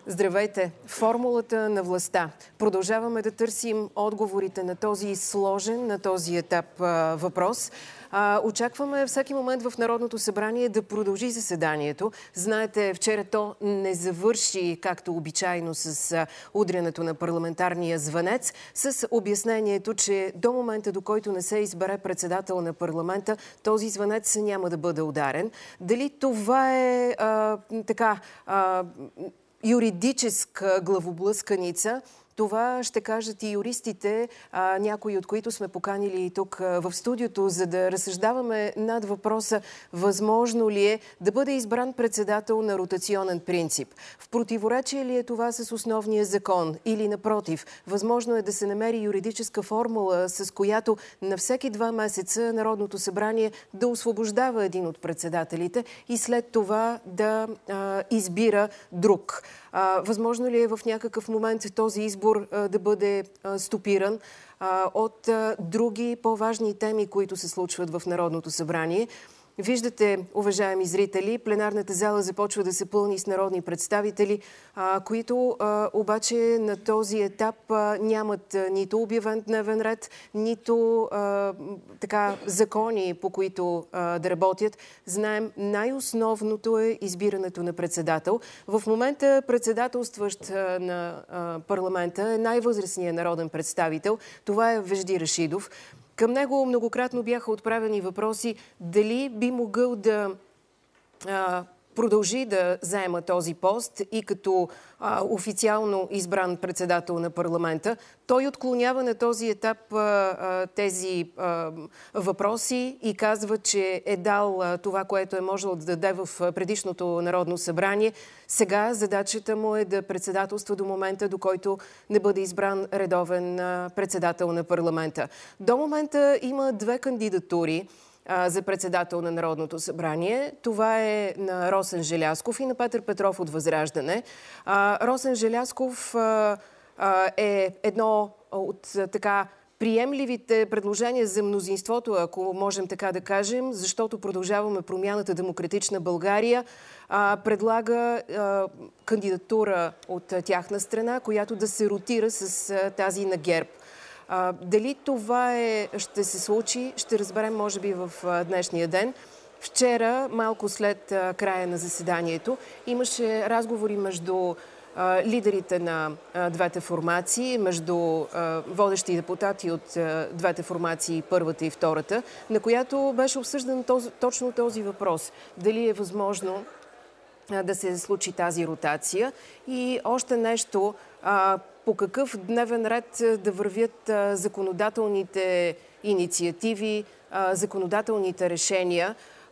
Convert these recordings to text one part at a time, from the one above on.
Здравейте! Формулата на властта. Продължаваме да търсим отговорите на този сложен, на този етап въпрос. Очакваме всеки момент в Народното събрание да продължи заседанието. Знаете, вчера то не завърши, както обичайно, с удрянето на парламентарния звънец, с обяснението, че до момента, до който не се избере председател на парламента, този звънец няма да бъде ударен. Дали това е юридическа главоблъсканица? Това ще кажат и юристите, някои от които сме поканили тук в студиото, за да разсъждаваме над въпроса възможно ли е да бъде избран председател на ротационен принцип. В противоречие ли е това с основния закон? Или напротив, възможно е да се намери юридическа формула, с която на всеки 2 месеца Народното събрание да освобождава един от председателите и след това да избира друг. Възможно ли е в някакъв момент този избор да бъде стопиран от други по-важни теми, които се случват в Народното събрание? Виждате, уважаеми зрители, пленарната зала започва да се пълни с народни представители, които обаче на този етап нямат нито обявен дневен ред, нито закони, по които да работят. Знаем, най-основното е избирането на председател. В момента председателстващ на парламента е най-възрастният народен представител. Това е Вежди Рашидов. Към него многократно бяха отправени въпроси дали би могъл да продължи да заема този пост и като официално избран председател на парламента. Той отклонява на този етап тези въпроси и казва, че е дал това, което е можел да даде в предишното Народно събрание. Сега задачата му е да председателства до момента, до който не бъде избран редовен председател на парламента. До момента има 2 кандидатури за председател на Народното събрание. Това е на Росен Желязков и на Петър Петров от Възраждане. Росен Желязков е едно от приемливите предложения за мнозинството, ако можем така да кажем, защото Продължаваме промяната, Демократична България предлага кандидатура от тяхна страна, която да се ротира с тази на ГЕРБ. Дали това ще се случи, ще разберем може би в днешния ден. Вчера, малко след края на заседанието, имаше разговори между лидерите на двете формации, между водещи депутати от двете формации, първата и втората, на която беше обсъждан точно този въпрос. Дали е възможно да се случи тази ротация? И още нещо, по какъв дневен ред да вървят законодателните инициативи, законодателните решения.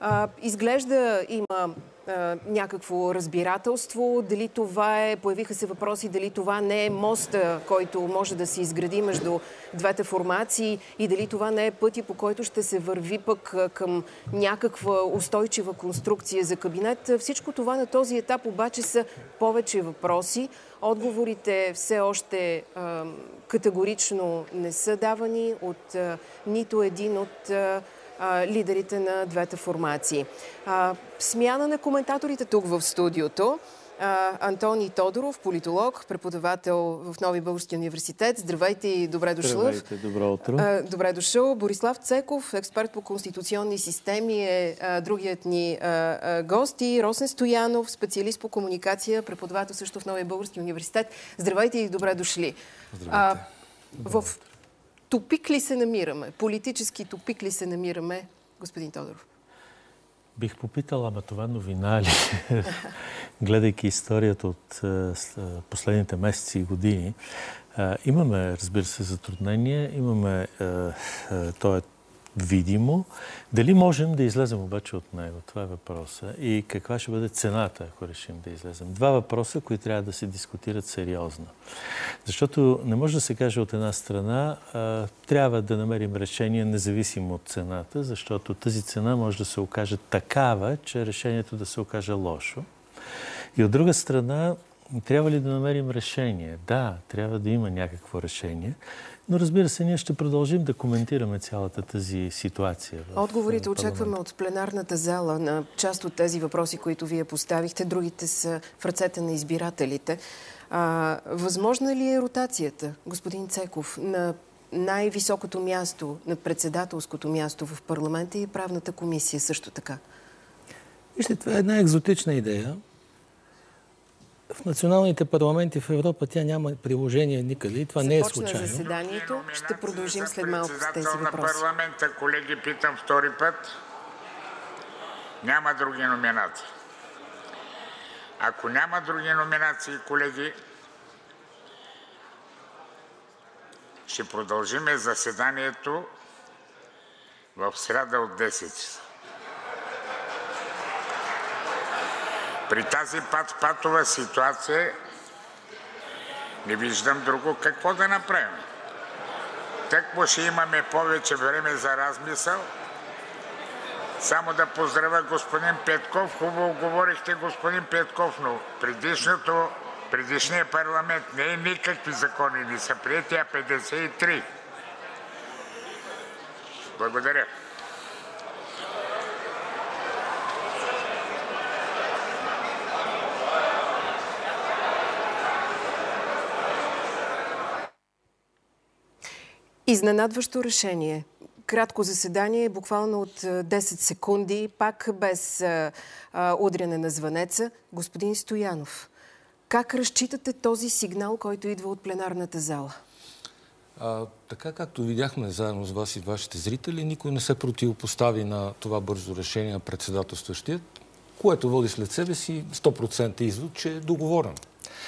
Изглежда има някакво разбирателство. Дали това появиха се въпроси, дали това не е моста, който може да се изгради между двете формации и дали това не е пътя, по който ще се върви пък към някаква устойчива конструкция за кабинет. Всичко това на този етап обаче са повече въпроси. Отговорите все още категорично не са давани от нито един от лидерите на двете формации. Смяна на коментаторите тук в студиото. Антоний Тодоров, политолог, преподавател в Нови български университет. Здравейте и добре дошъл. Здравейте, добро утро. Добре дошъл. Борислав Цеков, експерт по конституционни системи, е другият ни гост. И Росен Стоянов, специалист по комуникация, преподавател също в Нови български университет. Здравейте и добре дошли. Здравейте. В тупик ли се намираме? Политически тупик ли се намираме, господин Тодоров? Бих попитал, ама това новина ли? Гледайки историята от последните месеци и години, имаме, разбира се, затруднения, имаме, то е видимо. Дали можем да излезем обаче от него? Това е въпроса. И каква ще бъде цената, ако решим да излезем? 2 въпроса, които трябва да се дискутират сериозно. Защото не може да се каже от една страна, трябва да намерим решение независимо от цената, защото тази цена може да се окаже такава, че решението да се окаже лошо. И от друга страна, трябва ли да намерим решение? Да, трябва да има някакво решение. Но разбира се, ние ще продължим да коментираме цялата тази ситуация. Отговорите очакваме от пленарната зала на част от тези въпроси, които вие поставихте. Другите са в ръцете на избирателите. Възможна ли е ротацията, господин Цеков, на най-високото място, на председателското място в парламента и правната комисия също така? Вижте, това е една екзотична идея. В националните парламенти в Европа тя няма приложение никъде и това не е случайно. Започна заседанието. Ще продължим след малко с тези въпроси. На парламента, колеги, питам втори път. Няма други номинации. Ако няма други номинации, колеги, ще продължим заседанието в сряда от 10 часа. При тази патова ситуация не виждам друго какво да направим. Тъкмо ще имаме повече време за размисъл. Само да поздравя господин Петков. Хубаво говорихте, господин Петков, но предишния парламент не е никакви закони, не са приети, а 53. Благодаря. Изненадващо решение. Кратко заседание, буквално от 10 секунди, пак без удряне на звънеца. Господин Стоянов, как разчитате този сигнал, който идва от пленарната зала? Така както видяхме заедно с вас и вашите зрители, никой не се противопостави на това бързо решение на председателстващият, което води след себе си 100% извод, че е договорен.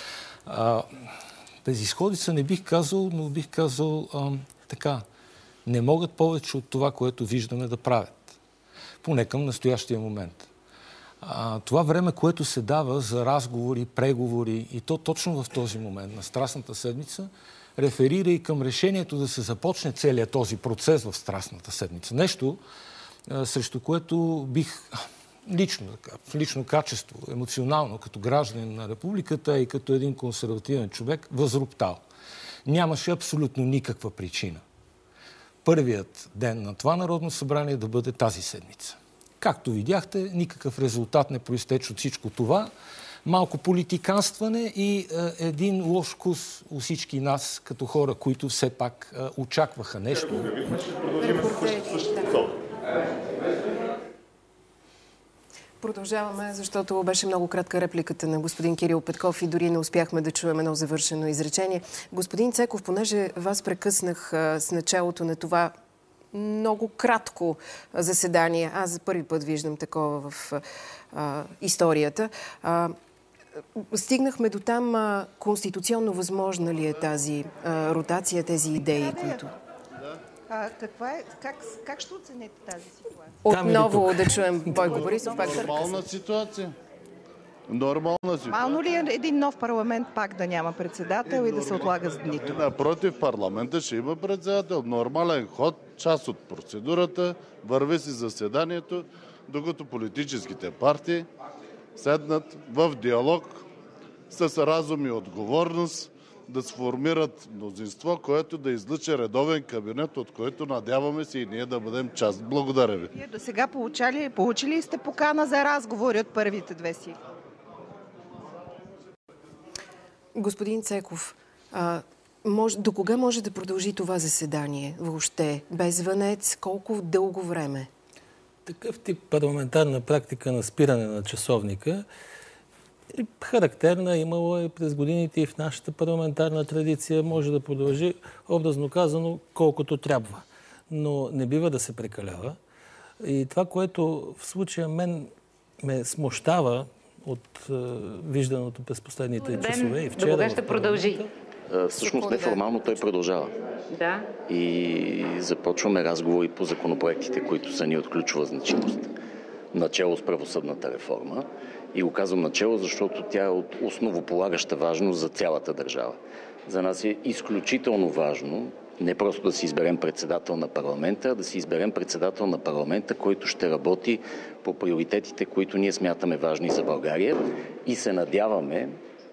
Безизходица не бих казал, но бих казал така. Не могат повече от това, което виждаме да правят. Поне към настоящия момент. Това време, което се дава за разговори, преговори и то точно в този момент на Страстната седмица, реферира и към решението да се започне целият този процес в Страстната седмица. Нещо, срещу което бих в лично качество, емоционално, като гражданин на републиката и като един консервативен човек, възроптал. Нямаше абсолютно никаква причина първият ден на това Народно събрание да бъде тази седмица. Както видяхте, никакъв резултат не произтече от всичко това. Малко политиканстване и един лош вкус у всички нас, като хора, които все пак очакваха нещо. Продължаваме, защото беше много кратка репликата на господин Кирил Петков и дори не успяхме да чуем едно завършено изречение. Господин Цеков, понеже вас прекъснах с началото на това много кратко заседание, аз за първи път виждам такова в историята, стигнахме до там конституционно възможна ли е тази ротация, тези идеи, които... Как ще оцените тази ситуация? Отново да чуем Бойко Борисов. Нормална ситуация. Нормално ли е един нов парламент пак да няма председател и да се отлага с дните? Напротив, парламента ще има председател. Нормален ход, част от процедурата, върви си заседанието, докато политическите партии седнат в диалог с разум и отговорност, да сформират мнозинство, което да излъчи редовен кабинет, от който надяваме се и ние да бъдем част. Благодаря ви. Вие до сега получили сте покана за разговори от първите две сили? Господин Цеков, до кога може да продължи това заседание въобще? Без звънец? Колко дълго време? Такъв тип парламентарна практика на спиране на часовника е характерна, имало е през годините и в нашата парламентарна традиция, може да продължи, образно казано, колкото трябва. Но не бива да се прекалява. И това, което в случая мен ме смущава от вижданото през последните часове и вчера... До кога ще продължи? Всъщност неформално той продължава. Да. И започваме разговори по законопроектите, които са ни от ключова значимост. Начело с правосъдната реформа. И го казвам начело, защото тя е от основополагаща важност за цялата държава. За нас е изключително важно не просто да си изберем председател на парламента, а да си изберем председател на парламента, който ще работи по приоритетите, които ние смятаме важни за България. И се надяваме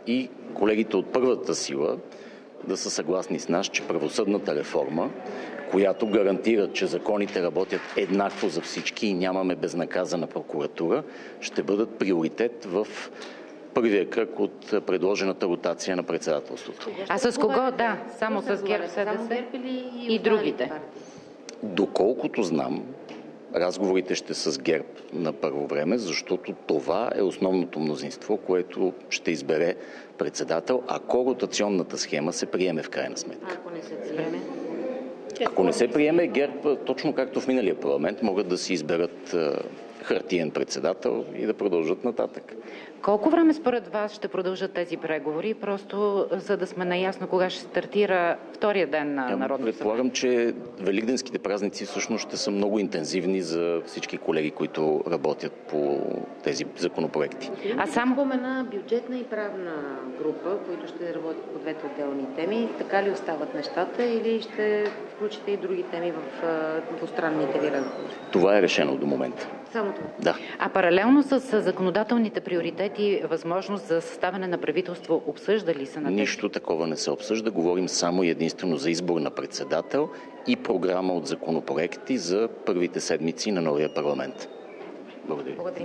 и колегите от първата сила да са съгласни с нас, че правосъдната реформа, която гарантира, че законите работят еднакво за всички и нямаме безнаказана прокуратура, ще бъдат приоритет в първия кръг от предложената ротация на председателството. А с кого? Да, само с ГЕРБ, СДС и другите. Доколкото знам, разговорите ще с ГЕРБ на първо време, защото това е основното мнозинство, което ще избере председател, ако ротационната схема се приеме в крайна сметка. Ако не се приеме? Ако не се приеме, ГЕРБ, точно както в миналия парламент, могат да си изберат хартиен председател и да продължат нататък. Колко време според вас ще продължат тези преговори, просто за да сме наясно кога ще стартира втория ден на Народното събрание? Предполагам, че великденските празници всъщност ще са много интензивни за всички колеги, които работят по тези законопроекти. А само спомена бюджетна и правна група, които ще работят по двете отделни теми. Така ли остават нещата или ще включите и други теми в двустранните ви разговори? Това е решено до момента. Само това? Да. А паралелно с законодателните приоритети, възможност за съставяне на правителство, обсъжда ли се на тези? Нищо такова не се обсъжда. Говорим само и единствено за избор на председател и програма от законопроекти за първите седмици на новия парламент. Благодаря. Благодарим.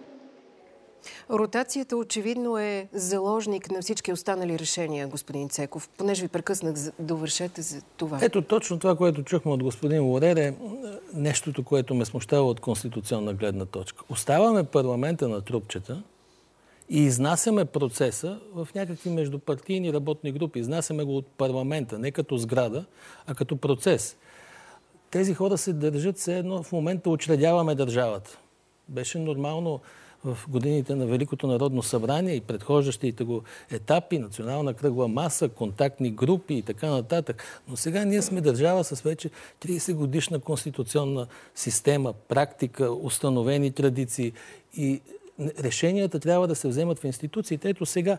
Ротацията очевидно е заложник на всички останали решения, господин Цеков. Понеже ви прекъснах, довършете за това. Ето точно това, което чухме от господин Лорер, е нещото, което ме смущава от конституционна гледна точка. Оставаме парламента на трупчета и изнасяме процеса в някакви междупартийни работни групи. Изнасяме го от парламента, не като сграда, а като процес. Тези хора се държат все едно в момента учредяваме държавата. Беше нормално в годините на Великото народно събрание и предхождащите го етапи, национална кръгла маса, контактни групи и така нататък. Но сега ние сме държава с вече 30 годишна конституционна система, практика, установени традиции и решенията трябва да се вземат в институциите. Ето сега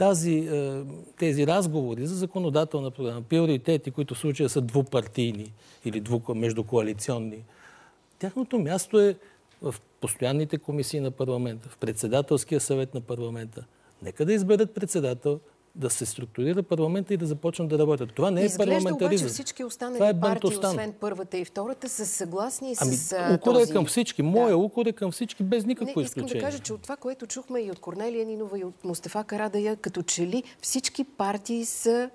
тези разговори за законодателна програма, приоритети, които в случая са двупартийни или междукоалиционни, тяхното място е в постоянните комисии на парламента, в председателския съвет на парламента. Нека да изберат председател, да се структурира парламента и да започнат да работят. Това не е парламентаризъм. Изглежда обаче всички останали партии, освен първата и втората, са съгласни с укор е към всички. Моя укор е към всички, без никакво изключение. Искам да кажа, че от това, което чухме и от Корнелия Нинова, и от Мустафа Карадайъ, като че ли всички партии са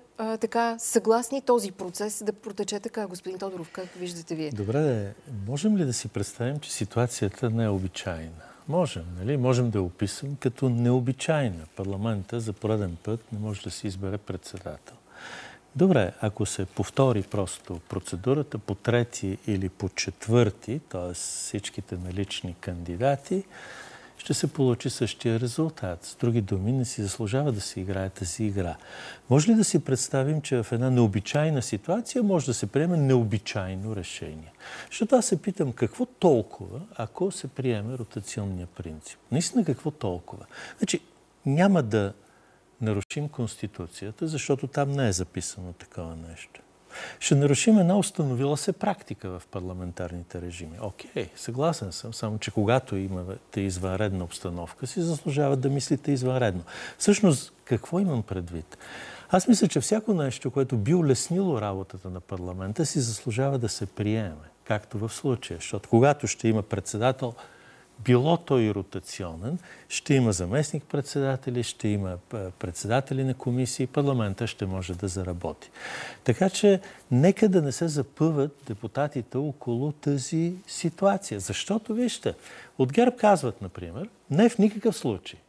съгласни този процес да протече така. Господин Тодоров, как виждате вие? Добре, можем ли да си представим, че ситуацията не е обичайна? Можем, нали? Можем да я описам като необичайна. Парламента за пореден път не може да си избере председател. Добре, ако се повтори просто процедурата по трети или по четвърти, т.е. всичките налични кандидати, ще се получи същия резултат. С други думи, не си заслужава да се играе тази игра. Може ли да си представим, че в една необичайна ситуация може да се приеме необичайно решение? Защото аз се питам какво толкова, ако се приеме ротационния принцип. Наистина какво толкова? Значи, няма да нарушим Конституцията, защото там не е записано такова нещо. Ще нарушим една установила се практика в парламентарните режими. Окей, съгласен съм, само че когато имате извънредна обстановка, си заслужава да мислите извънредно. Всъщност, какво имам предвид? Аз мисля, че всяко нещо, което би улеснило работата на парламента, си заслужава да се приеме, както в случая. Защото когато ще има председател, било той и ротационен, ще има заместник-председатели, ще има председатели на комисии, парламента ще може да заработи. Така че нека да не се запъват депутатите около тази ситуация. Защото, вижте, от ГЕРБ казват, например, не в никакъв случай.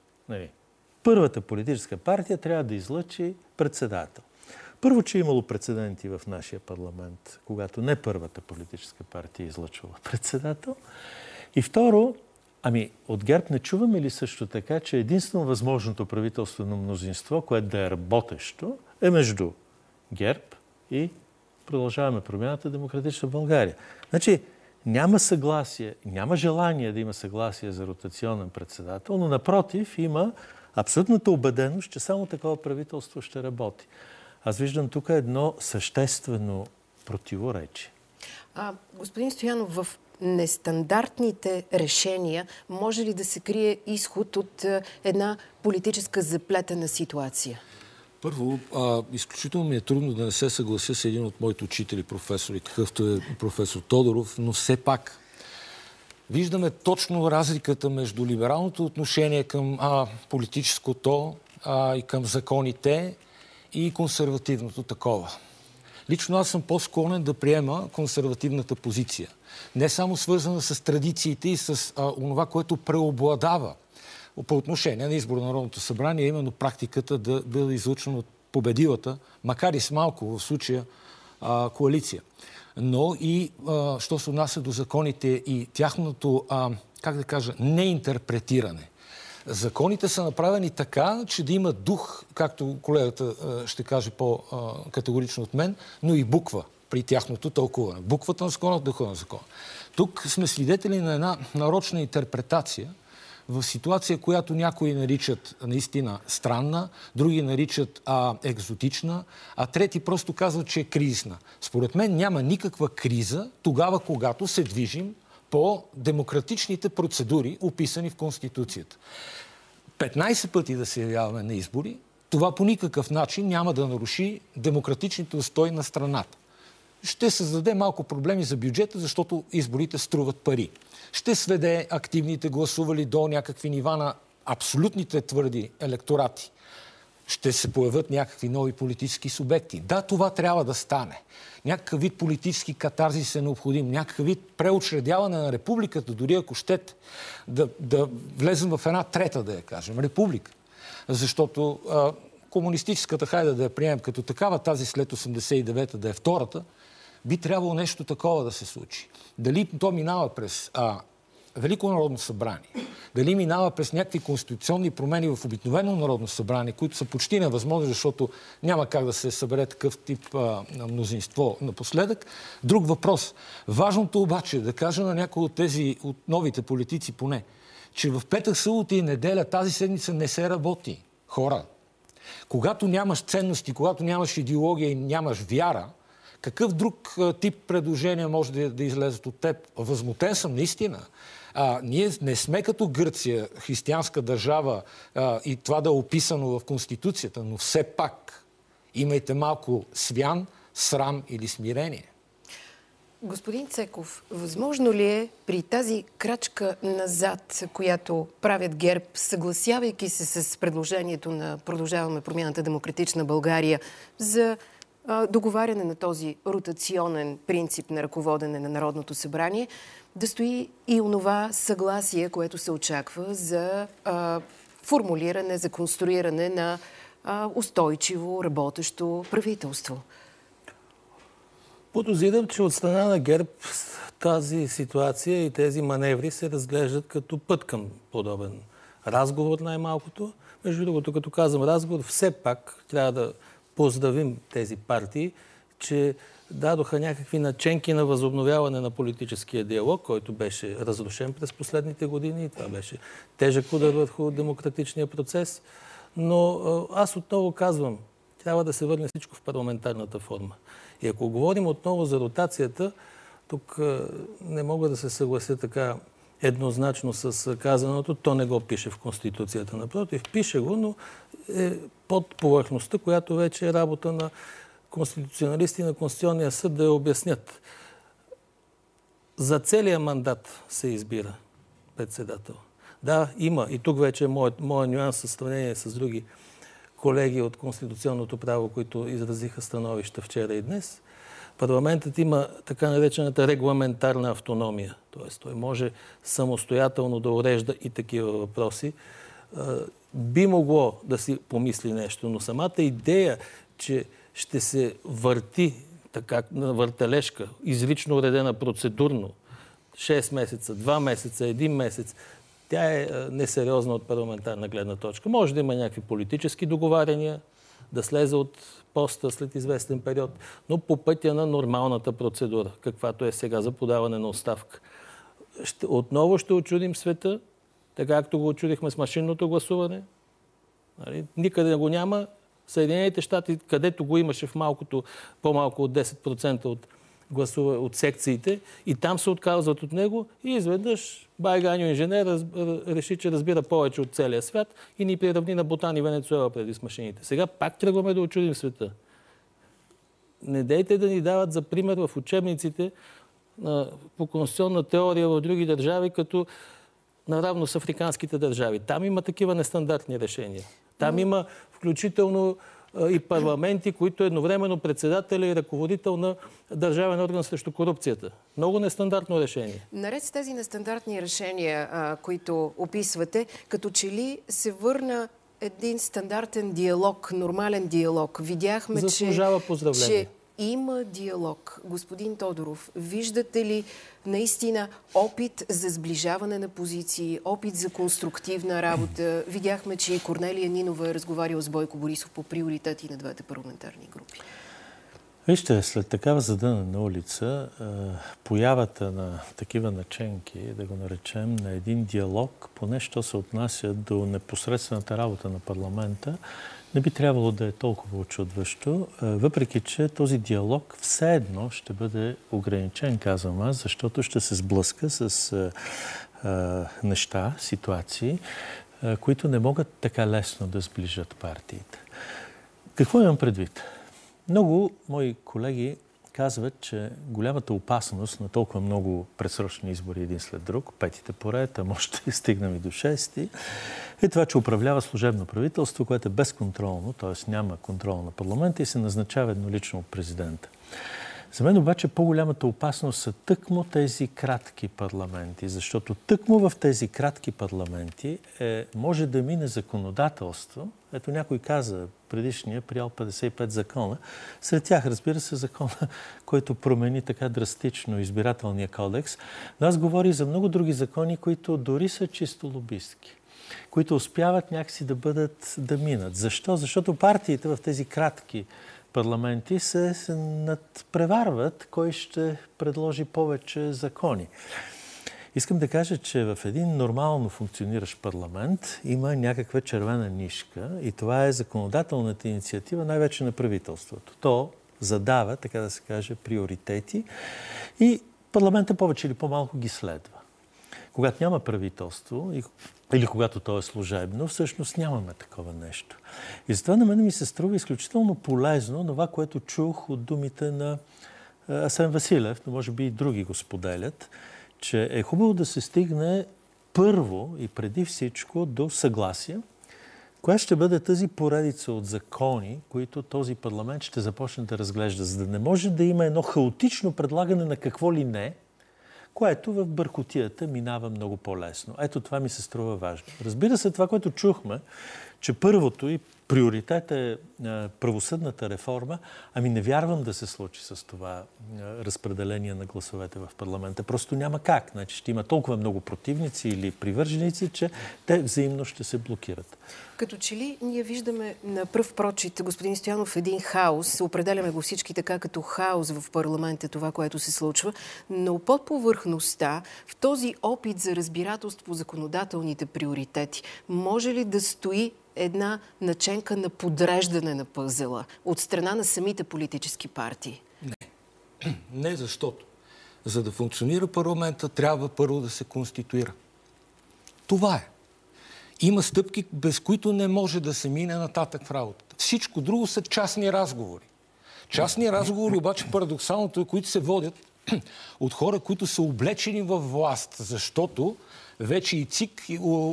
Първата политическа партия трябва да излъчи председател. Първо, че е имало прецеденти в нашия парламент, когато не първата политическа партия излъчвала председател. И второ, от ГЕРБ не чуваме ли също така, че единствено възможното правителствено мнозинство, което да е работещо, е между ГЕРБ и Продължаваме промяната Демократична България. Значи няма съгласие, няма желание да има съгласие за ротационен председател, но напротив има абсолютната убеденост, че само такова правителство ще работи. Аз виждам тук едно съществено противоречие. Господин Стоянов, в нестандартните решения може ли да се крие изход от една политическа заплетена ситуация? Първо, изключително ми е трудно да не се съглася с един от моите учители, професори, какъвто е професор Тодоров, но все пак виждаме точно разликата между либералното отношение към политическото и към законите и консервативното такова. Лично аз съм по-склонен да приема консервативната позиция. Не само свързана с традициите и с онова, което преобладава по отношение на избор на Народното събрание, именно практиката да бъде излъчена от победилата, макар и с малко в случая коалиция. Но и, що се отнася до законите и тяхното, неинтерпретиране. Законите са направени така, че да има дух, както колегата ще каже по-категорично от мен, но и буква при тяхното тълкуване. Буквата на закона, духа на закона. Тук сме свидетели на една нарочна интерпретация в ситуация, която някои наричат наистина странна, други наричат екзотична, а трети просто казват, че е кризисна. Според мен няма никаква криза тогава, когато се движим по демократичните процедури, описани в Конституцията. 15 пъти да се явяваме на избори, това по никакъв начин няма да наруши демократичните устои на страната. Ще създаде малко проблеми за бюджета, защото изборите струват пари. Ще сведе активните гласували до някакви нива на абсолютните твърди електорати. Ще се появят някакви нови политически субекти. Да, това трябва да стане. Някакъв вид политически катарзис е необходим. Някакъв вид преучредяване на републиката, дори ако щете да влезем в една трета, да я кажем, република. Защото комунистическата, хайде да я приемем като такава, тази след 89-та да е втората, би трябвало нещо такова да се случи. Дали то минава през Велико народно събрание, дали минава през някакви конституционни промени в обикновено народно събрание, които са почти невъзможни, защото няма как да се събере такъв тип мнозинство напоследък. Друг въпрос. Важното обаче е да кажа на някои от тези, от новите политици поне, че в петък, събота и неделя тази седмица не се работи. Хора, когато нямаш ценности, когато нямаш идеология и нямаш вяра, какъв друг тип предложения може да излезат от теб? Възмутен съм, наистина. Ние не сме като Гърция, християнска държава, и това да е описано в Конституцията, но все пак имайте малко свян, срам или смирение. Господин Цеков, възможно ли е при тази крачка назад, която правят ГЕРБ, съгласявайки се с предложението на Продължаваме промяната Демократична България за договаряне на този ротационен принцип на ръководене на Народното събрание, да стои и онова съгласие, което се очаква за формулиране, за конструиране на устойчиво, работещо правителство? Подозирам, че от страна на ГЕРБ тази ситуация и тези маневри се разглеждат като път към подобен разговор, най-малкото. Между другото, като казвам разговор, все пак трябва да поздравим тези партии, че дадоха някакви наченки на възобновяване на политическия диалог, който беше разрушен през последните години. Това беше тежък удар върху демократичния процес. Но аз отново казвам, трябва да се върне всичко в парламентарната форма. И ако говорим отново за ротацията, тук не мога да се съглася така еднозначно с казаното. То не го пише в Конституцията. Напротив, пише го, но е под повърхността, която вече е работа на конституционалисти на Конституционния съд да я обяснят. За целия мандат се избира председател. Да, има. И тук вече е моят нюанс в сравнение с други колеги от конституционното право, които изразиха становища вчера и днес. Парламентът има така наречената регламентарна автономия. Тоест, той може самостоятелно да урежда и такива въпроси. Би могло да си помисли нещо, но самата идея, че ще се върти така на въртележка, изрично уредена процедурно, 6 месеца, 2 месеца, 1 месец, тя е несериозна от парламентарна гледна точка. Може да има някакви политически договаряния, да слезе от поста след известен период, но по пътя на нормалната процедура, каквато е сега за подаване на оставка. Отново ще очудим света, така както го очудихме с машинното гласуване. Никъде го няма. Съединените щати, където го имаше в по-малко от 10% от гласува от секциите и там се отказват от него и изведнъж Байганьо инженер реши, че разбира повече от целия свят и ни приравни на Бутан и Венецуела преди с машините. Сега пак тръгваме да очудим света. Не дейте да ни дават за пример в учебниците по конституционна теория в други държави, като наравно с африканските държави. Там има такива нестандартни решения. Там има включително и парламенти, които едновременно председателя и ръководител на държавен орган срещу корупцията. Много нестандартно решение. Наред с тези нестандартни решения, които описвате, като че ли се върна един стандартен диалог, нормален диалог. Видяхме, че има диалог. Господин Тодоров, виждате ли наистина опит за сближаване на позиции, опит за конструктивна работа? Видяхме, че и Корнелия Нинова е разговаряла с Бойко Борисов по приоритети на двете парламентарни групи. Вижте, след такава задънена улица, появата на такива наченки, да го наречем, на един диалог, поне що се отнася до непосредствената работа на парламента, не би трябвало да е толкова очудващо, въпреки че този диалог все едно ще бъде ограничен, казвам аз, защото ще се сблъска с неща, ситуации, които не могат така лесно да сближат партиите. Какво имам предвид? Много мои колеги казват, че голямата опасност на толкова много предсрочни избори един след друг, петите поред, а може да стигнем и до шести, е това, че управлява служебно правителство, което е безконтролно, т.е. няма контрол на парламента и се назначава еднолично от президента. За мен обаче по-голямата опасност са тъкмо тези кратки парламенти, защото тъкмо в тези кратки парламенти може да мине законодателство. Ето някой каза, предишния приял 55 закона. Сред тях, разбира се, закона, който промени така драстично избирателния кодекс. Но аз говоря за много други закони, които дори са чисто лобистки, които успяват някакси да минат. Защо? Защото партиите в тези кратки парламенти се надпреварват кой ще предложи повече закони. Искам да кажа, че в един нормално функциониращ парламент има някаква червена нишка и това е законодателната инициатива, най-вече на правителството. То задава, така да се каже, приоритети и парламента повече или по-малко ги следва. Когато няма правителство или когато то е служебно, всъщност нямаме такова нещо. И затова на мен ми се струва изключително полезно това, което чух от думите на Асен Василев, но може би и други го споделят, че е хубаво да се стигне първо и преди всичко до съгласие, коя ще бъде тази поредица от закони, които този парламент ще започне да разглежда, за да не може да има едно хаотично предлагане на какво ли не, което в бъркотията минава много по-лесно. Ето това ми се струва важно. Разбира се, това, което чухме, че първото и приоритет е правосъдната реформа, ами не вярвам да се случи с това разпределение на гласовете в парламента. Просто няма как. Значи ще има толкова много противници или привърженици, че те взаимно ще се блокират. Като че ли ние виждаме на пръв прочит, господин Стоянов, един хаос, определяме го всички така като хаос в парламента, това, което се случва, но под повърхността, в този опит за разбирателство по законодателните приоритети, може ли да стои една наченка на подреждане на пъзела от страна на самите политически партии? Не. Не, защото за да функционира парламента, трябва първо да се конституира. Това е. Има стъпки, без които не може да се мине нататък в работата. Всичко друго са частни разговори. Частни разговори, обаче парадоксалното е, които се водят от хора, които са облечени във власт, защото вече и ЦИК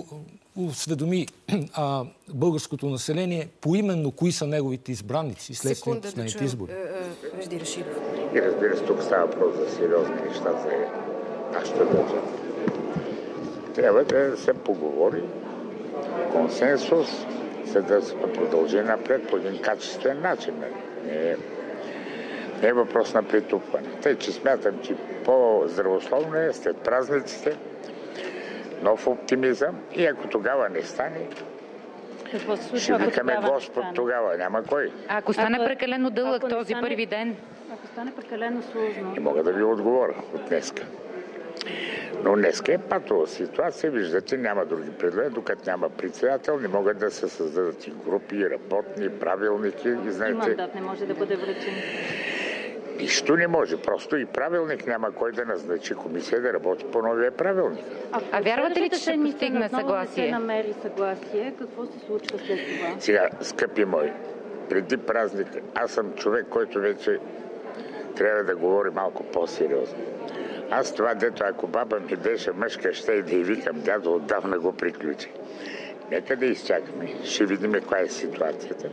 осведоми българското население поименно кои са неговите избранници след последните избори. Вежди Рашидов. И разбира се, тук става въпрос за сериозни неща за нашата държава. Трябва да се поговори консенсус, за да се продължи напред по един качествен начин. Не е въпрос на притупване. Тъй, че смятам, че по-здравословно е след празниците нов оптимизъм и ако тогава не стане, ще викаме Господ тогава. Няма кой. Ако стане прекалено дълъг този първи ден? Ако стане прекалено сложно. Не мога да ви отговоря от днеска. Но днеска е патова ситуация. Виждате, няма други предложения. Докато няма председател, не могат да се създадат и групи, и работни, правилники. И знаете, мандат не може да бъде връчен. Нищо не може. Просто и правилник няма кой да назначи комисия да работи по новия правилник. А вярвате ли, че ще постигне съгласие? Не се намери съгласие. Какво се случва след това? Сега, скъпи мои, преди празник, аз съм човек, който вече трябва да говори малко по-сериозно. Аз това, дето ако баба ми беше мъжка, ще и да й викам дядо, отдавна го приключи. Нека да изчакаме. Ще видим каква е ситуацията.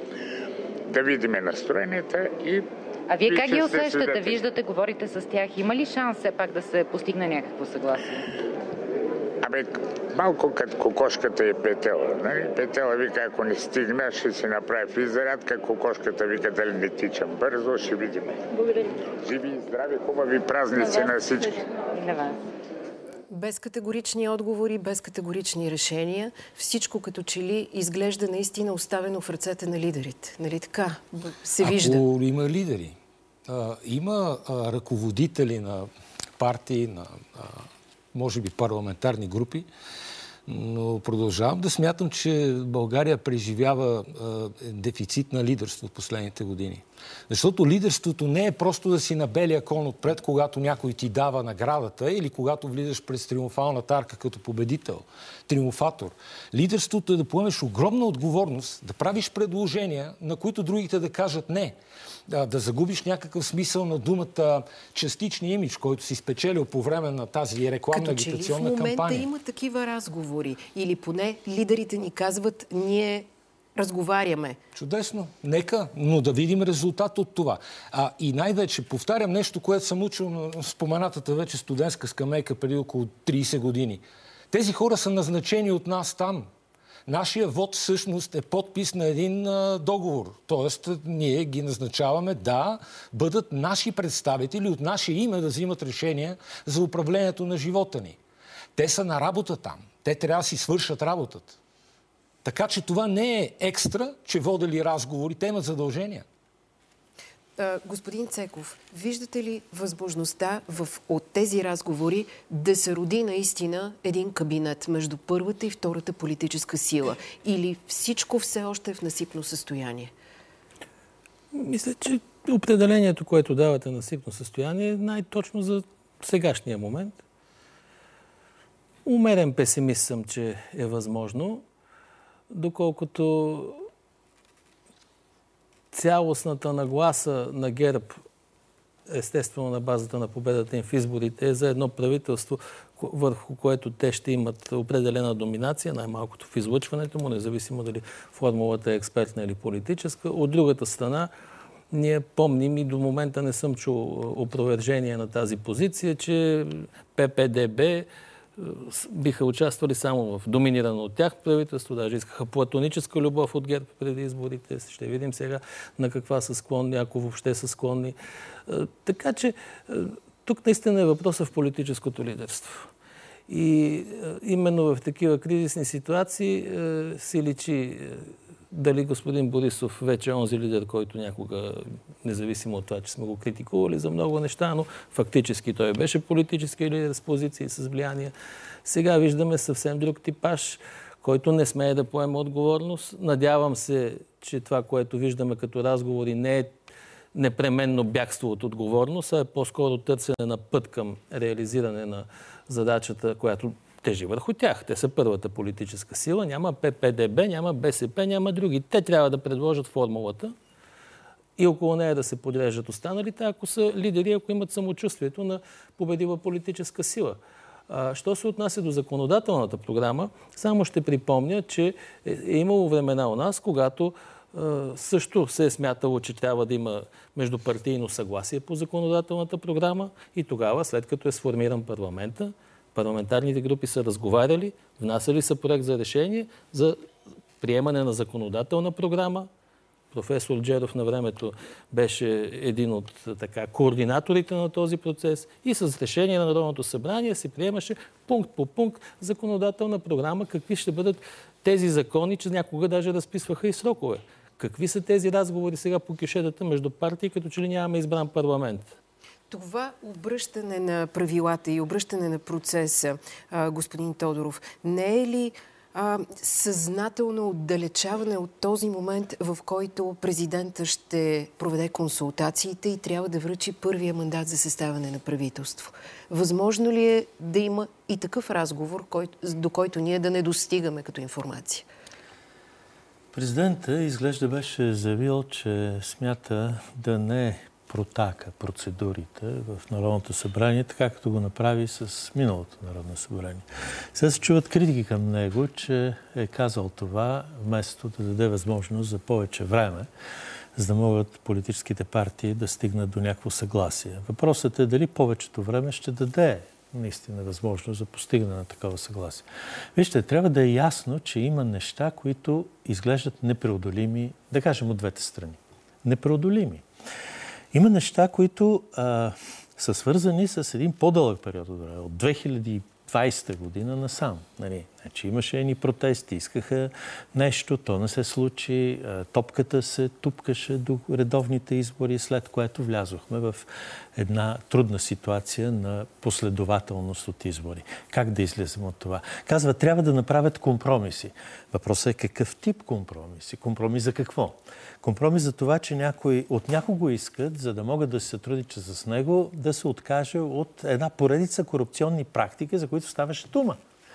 Да видим настроенията и... А вие как ги усещате? Виждате, говорите с тях. Има ли шанс все пак да се постигне някакво съгласие? Абе, малко като кокошката е петела. Нали? Петела вика, ако не стигна, ще си направи физарядка. Кокошката вика, дали не тичам бързо, ще видим. Благодаря. Живи и здрави, хубави празници на всички. И на вас. Без категорични отговори, без категорични решения, всичко като че ли изглежда наистина оставено в ръцете на лидерите. Нали така се вижда? Ако има лидери, има ръководители на партии, на може би парламентарни групи, но продължавам да смятам, че България преживява дефицит на лидерство в последните години. Защото лидерството не е просто да си на белия кон отпред, когато някой ти дава наградата или когато влизаш през триумфалната арка като победител, триумфатор. Лидерството е да поемеш огромна отговорност, да правиш предложения, на които другите да кажат не. Да загубиш някакъв смисъл на думата частичния имидж, който си спечелил по време на тази рекламна агитационна кампания. Като че ли в момента има такива разговори? Или поне лидерите ни казват, ние разговаряме. Чудесно. Нека, но да видим резултат от това. И най-вече повтарям нещо, което съм учил на споменатата вече студентска скамейка преди около 30 години. Тези хора са назначени от нас там. Нашия вод всъщност е подпис на един договор. Тоест, ние ги назначаваме да бъдат наши представители от наше име да взимат решения за управлението на живота ни. Те са на работа там. Те трябва да си свършат работата. Така че това не е екстра, че водели разговори. Те имат задължения. Господин Цеков, виждате ли възможността от тези разговори да се роди наистина един кабинет между първата и втората политическа сила? Или всичко все още е в насипно състояние? Мисля, че определението, което давате насипно състояние, е най-точно за сегашния момент. Умерен песимист съм, че е възможно, доколкото цялостната нагласа на ГЕРБ, естествено на базата на победата им в изборите, е за едно правителство, върху което те ще имат определена доминация, най-малкото в излъчването му, независимо дали формулата е експертна или политическа. От другата страна, ние помним и до момента не съм чул опровержение на тази позиция, че ППДБ биха участвали само в доминирано от тях правителство, даже искаха платоническа любов от ГЕРБ преди изборите. Ще видим сега на каква са склонни, ако въобще са склонни. Така че тук наистина е въпросът в политическото лидерство. И именно в такива кризисни ситуации си личи дали господин Борисов вече е онзи лидер, който някога, независимо от това, че сме го критикували за много неща, но фактически той беше политически лидер с позиции и с влияние. Сега виждаме съвсем друг типаж, който не смее да поема отговорност. Надявам се, че това, което виждаме като разговори, не е непременно бягство от отговорност, а е по-скоро търсене на път към реализиране на задачата, която тежи върху тях. Те са първата политическа сила. Няма ППДБ, няма БСП, няма други. Те трябва да предложат формулата и около нея да се подреждат останалите, ако са лидери, ако имат самочувствието на победила политическа сила. Що се отнася до законодателната програма, само ще припомня, че е имало времена у нас, когато също се е смятало, че трябва да има междупартийно съгласие по законодателната програма и тогава, след като е сформиран парламента, парламентарните групи са разговаряли, внасяли са проект за решение за приемане на законодателна програма. Професор Джеров на времето беше един от координаторите на този процес и с решение на Народното събрание се приемаше пункт по пункт законодателна програма, какви ще бъдат тези закони, че някога даже разписваха и срокове. Какви са тези разговори сега по кюшетата между партии, като че ли нямаме избран парламент? Това обръщане на правилата и обръщане на процеса, господин Тодоров, не е ли съзнателно отдалечаване от този момент, в който президента ще проведе консултациите и трябва да връчи първия мандат за съставяне на правителство. Възможно ли е да има и такъв разговор, до който ние да не достигаме като информация? Президента изглежда беше заявил, че смята да не протака процедурите в Народното събрание, така като го направи с миналото Народно събрание. Сега се чуват критики към него, че е казал това, вместо да даде възможност за повече време, за да могат политическите партии да стигнат до някакво съгласие. Въпросът е дали повечето време ще даде наистина възможност за постигане на такова съгласие. Вижте, трябва да е ясно, че има неща, които изглеждат непреодолими, да кажем от двете страни. Непреодолими. Има неща, които са свързани с един по-дълъг период от време, от 2020 година насам. Значи, имаше едни протести, искаха нещо, то не се случи, топката се тупкаше до редовните избори, след което влязохме в една трудна ситуация на последователност от избори. Как да излезем от това? Казва, трябва да направят компромиси. Въпросът е какъв тип компромиси? Компромис за какво? Компромис за това, че някой от някого искат, за да могат да се сътрудничат с него, да се откаже от една поредица корупционни практики, за които ставаше дума.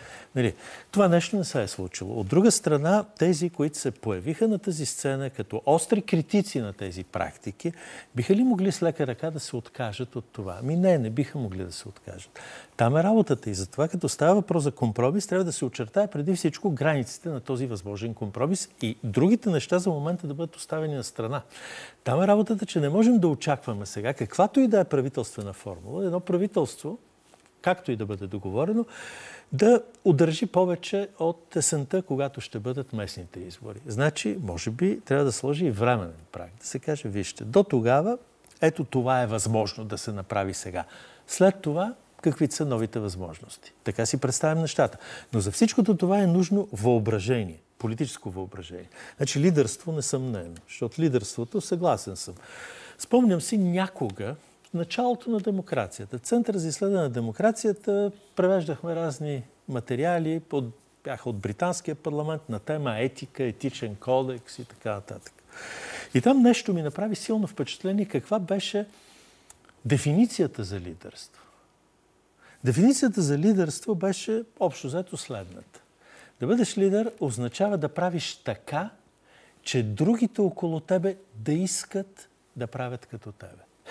Това нещо не се е случило. От друга страна, тези, които се появиха на тази сцена като остри критици на тези практики, биха ли могли с лека ръка да се откажат от това? Не биха могли да се откажат. Там е работата и затова, като става въпрос за компромис, трябва да се очертае преди всичко границите на този възможен компромис и другите неща за момента да бъдат оставени на страна. Там е работата, че не можем да очакваме сега, каквато и да е правителствена формула, едно правителство, както и да бъде договорено, да удържи повече от есента, когато ще бъдат местните избори. Значи, може би, трябва да сложи и временен праг. Да се каже, вижте, до тогава, ето това е възможно да се направи сега. След това, какви са новите възможности. Така си представим нещата. Но за всичкото това е нужно въображение, политическо въображение. Значи, лидерство несъмнено, защото лидерството, съгласен съм. Спомням си някога, началото на демокрацията. Център за изследване на демокрацията, превеждахме разни материали, бяха от британския парламент на тема етика, етичен кодекс и така нататък. И там нещо ми направи силно впечатление каква беше дефиницията за лидерство. Дефиницията за лидерство беше общо взето следната. Да бъдеш лидер означава да правиш така, че другите около тебе да искат да правят като тебе.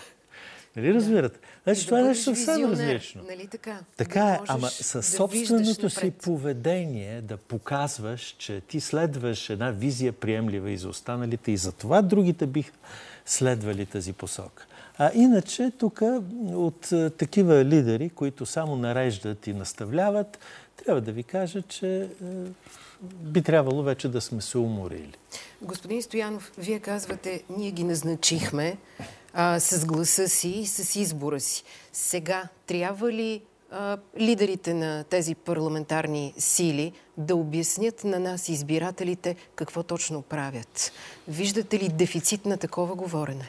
Нали разбирате? Значи това е нещо съвсем различно. Нали така? Така е, ама със собственото си поведение да показваш, че ти следваш една визия приемлива и за останалите и за това другите биха следвали тази посока. А иначе тук от такива лидери, които само нареждат и наставляват, трябва да ви кажа, че би трябвало вече да сме се уморили. Господин Стоянов, вие казвате, ние ги назначихме с гласа си и с избора си. Сега трябва ли лидерите на тези парламентарни сили да обяснят на нас, избирателите, какво точно правят? Виждате ли дефицит на такова говорене?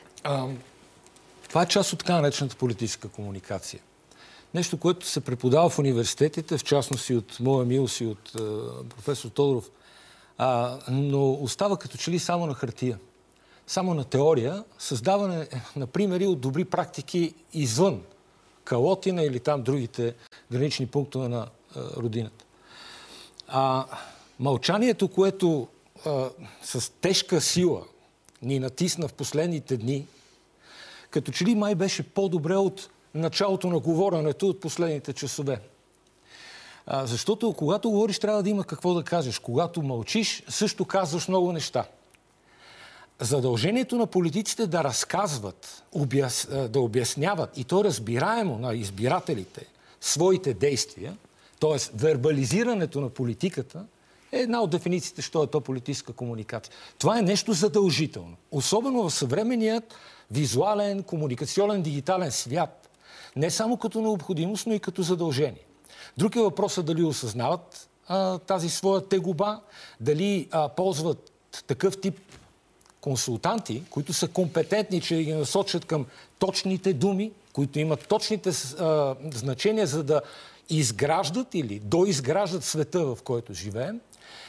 Това е част от така наречената политическа комуникация. Нещо, което се преподава в университетите, в частност и от моя милост и от професор Тодоров, но остава като че ли само на хартия. Само на теория, създаване на примери от добри практики извън Калотина или там другите гранични пунктове на родината. Мълчанието, което с тежка сила ни натисна в последните дни, като че ли май беше по-добре от началото на говоренето от последните часове. Защото когато говориш, трябва да има какво да кажеш. Когато мълчиш, също казваш много неща. Задължението на политиците да разказват, да обясняват и то разбираемо на избирателите своите действия, т.е. вербализирането на политиката, е една от дефинициите, що е то политическа комуникация. Това е нещо задължително. Особено в съвременният визуален, комуникационен, дигитален свят. Не само като необходимост, но и като задължение. Друг е въпросът дали осъзнават тази своя тегоба, дали ползват такъв тип консултанти, които са компетентни, че ги насочат към точните думи, които имат точните значения, за да изграждат или доизграждат света, в който живеем.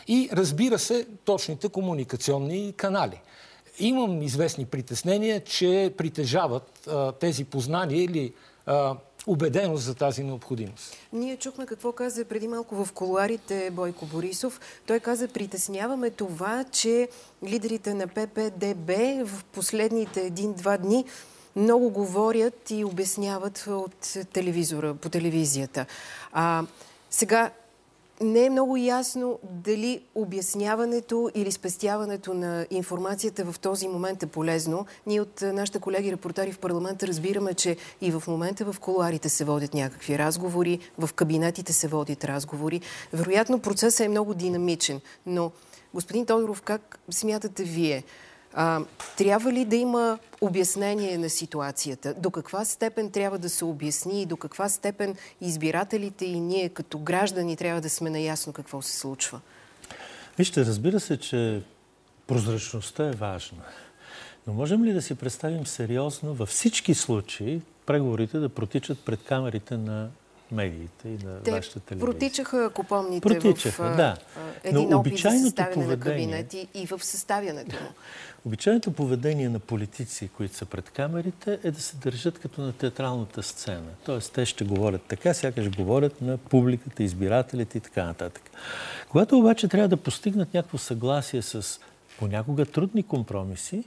и, разбира се, точните комуникационни канали. Имам известни притеснения, че притежават тези познания или убеденост за тази необходимост. Ние чухме какво каза преди малко в кулоарите Бойко Борисов. Той каза, притесняваме това, че лидерите на ПП-ДБ в последните 1-2 дни много говорят и обясняват от телевизора, по телевизията. Сега не е много ясно дали обясняването или спестяването на информацията в този момент е полезно. Ние от нашите колеги репортери в парламента разбираме, че и в момента в кулоарите се водят някакви разговори, в кабинетите се водят разговори. Вероятно процесът е много динамичен. Но, господин Тодоров, как смятате вие? Трябва ли да има обяснение на ситуацията? До каква степен трябва да се обясни и до каква степен избирателите и ние като граждани трябва да сме наясно какво се случва? Вижте, разбира се, че прозрачността е важна. Но можем ли да си представим сериозно във всички случаи преговорите да протичат пред камерите на медиите и на вашата телевизия? Протичаха, ако помните, в един опит за съставяне на кабинети и в съставянето му. Обичайното поведение на политици, които са пред камерите, е да се държат като на театралната сцена. Тоест, те ще говорят така, сякаш говорят на публиката, избирателите и така нататък. Когато обаче трябва да постигнат някакво съгласие с понякога трудни компромиси,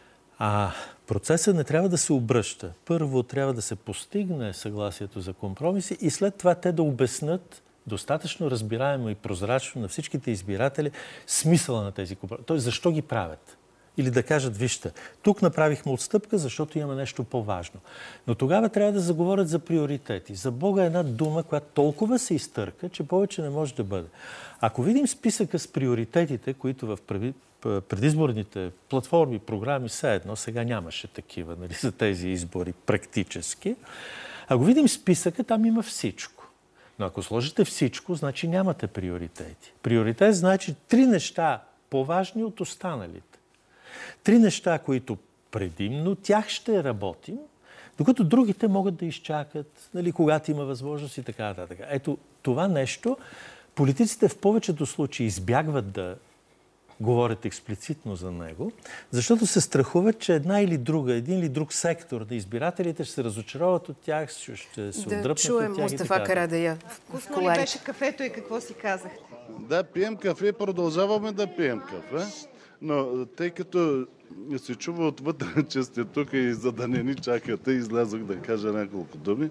процесът не трябва да се обръща. Първо трябва да се постигне съгласието за компромиси и след това те да обяснат достатъчно разбираемо и прозрачно на всичките избиратели смисъла на тези компромиси. Тоест, защо ги правят? Или да кажат, вижте, тук направихме отстъпка, защото имаме нещо по-важно. Но тогава трябва да заговорят за приоритети. За Бога е една дума, която толкова се изтърка, че повече не може да бъде. Ако видим списъка с приоритетите, които в предизборните платформи, програми, все едно, сега нямаше такива, нали, за тези избори практически. Ако видим списъка, там има всичко. Но ако сложите всичко, значи нямате приоритети. Приоритет значи 3 неща по-важни от останалите. 3 неща, които предимно тях ще работим, докато другите могат да изчакат, нали, когато има възможност и така нататък. Ето това нещо, политиците в повечето случаи избягват да говорят експлицитно за него, защото се страхуват, че един или друг сектор на избирателите ще се разочароват от тях, ще се отдръпнат от тях. Да чуем Мустафа Карадайъ. Вкусно ли беше кафето и какво си казахте? Да, пием кафе, продължаваме да пием кафе, но тъй като се чува отвътре, че сте тук и за да не ни чакате, излязох да кажа няколко думи.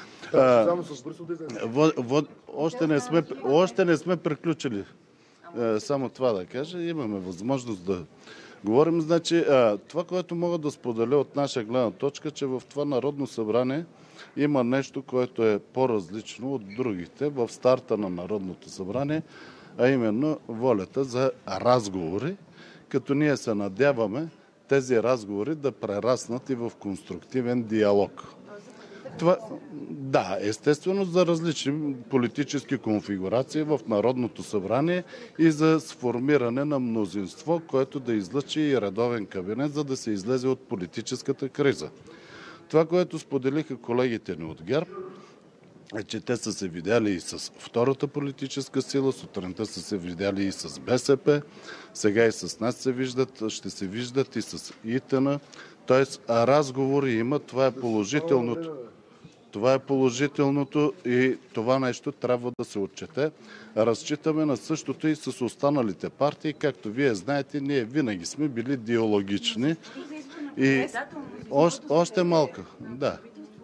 Още не сме приключили. Само това да кажа. Имаме възможност да говорим. Значи, това, което мога да споделя от наша гледна точка, че в това Народно събрание има нещо, което е по-различно от другите в старта на Народното събрание, а именно волята за разговори, като ние се надяваме тези разговори да прераснат и в конструктивен диалог. Това, да, естествено за различни политически конфигурации в Народното събрание и за сформиране на мнозинство, което да излъчи и редовен кабинет, за да се излезе от политическата криза. Това, което споделиха колегите ни от ГЕРБ, е, че те са се видяли и с втората политическа сила, сутринта са се видяли и с БСП, сега и с нас се виждат, ще се виждат и с ИТН. Тоест разговори има, това е положителното. Това е положителното и това нещо трябва да се отчете. Разчитаме на същото и с останалите партии. Както вие знаете, ние винаги сме били диалогични. И още малко. Да.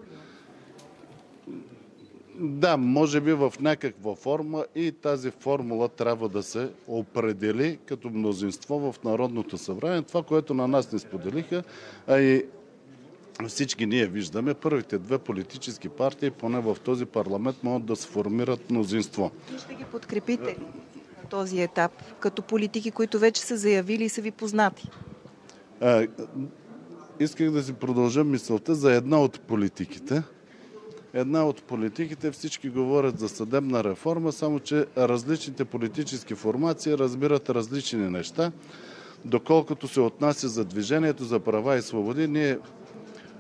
Да, може би в някаква форма и тази формула трябва да се определи като мнозинство в Народното събрание. Това, което на нас не споделиха, а и всички ние виждаме, първите 2 политически партии, поне в този парламент, могат да сформират мнозинство. Вие ще ги подкрепите ли на този етап, като политики, които вече са заявили и са ви познати? Исках да си продължа мисълта за една от политиките. Една от политиките, всички говорят за съдебна реформа, само че различните политически формации разбират различни неща. Доколкото се отнася за Движението за права и свободи, ние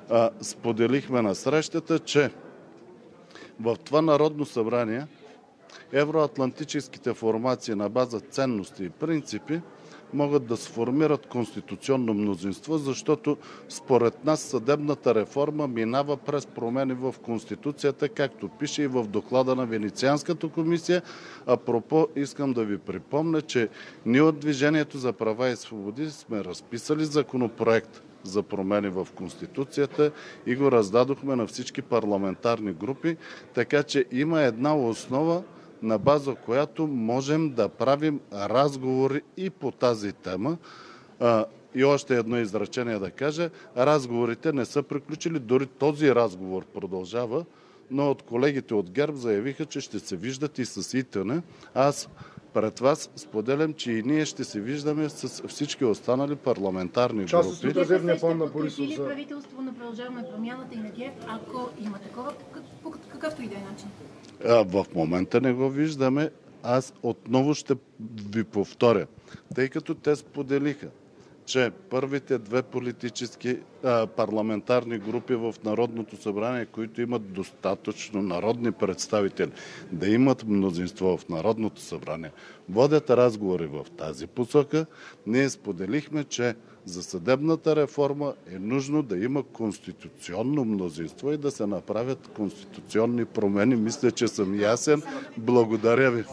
споделихме на срещата, че в това Народно събрание евроатлантическите формации на база ценности и принципи могат да сформират конституционно мнозинство, защото според нас съдебната реформа минава през промени в Конституцията, както пише и в доклада на Венецианската комисия. Апропо, искам да ви припомня, че ние от Движението за права и свободи сме разписали законопроект за промени в Конституцията и го раздадохме на всички парламентарни групи, така че има една основа, на база която можем да правим разговори и по тази тема. И още едно изречение да кажа. Разговорите не са приключили, дори този разговор продължава, но от колегите от ГЕРБ заявиха, че ще се виждат и с ИТН. Аз пред вас споделям, че и ние ще се виждаме с всички останали парламентарни групи. Част от резервния план на Борисов за правителство на Продължаваме промяната и на ГЕРБ, ако има такова, по какъвто и да е начин? В момента не го виждаме. Аз отново ще ви повторя, тъй като те споделиха, че първите две политически парламентарни групи в Народното събрание, които имат достатъчно народни представители да имат мнозинство в Народното събрание, водят разговори в тази посока. Ние споделихме, че за съдебната реформа е нужно да има конституционно мнозинство и да се направят конституционни промени. Мисля, че съм ясен. Благодаря ви.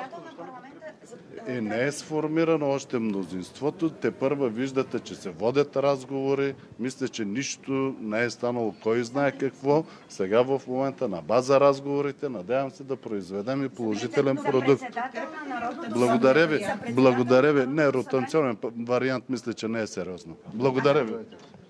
И не е сформирано още мнозинството. Тепърва виждате, че се водят разговори. Мисля, че нищо не е станало кой знае какво. Сега в момента на база разговорите надявам се да произведем и положителен продукт. Благодаря ви. Благодаря ви. Не, ротационен вариант мисля, че не е сериозно. Благодаря ви.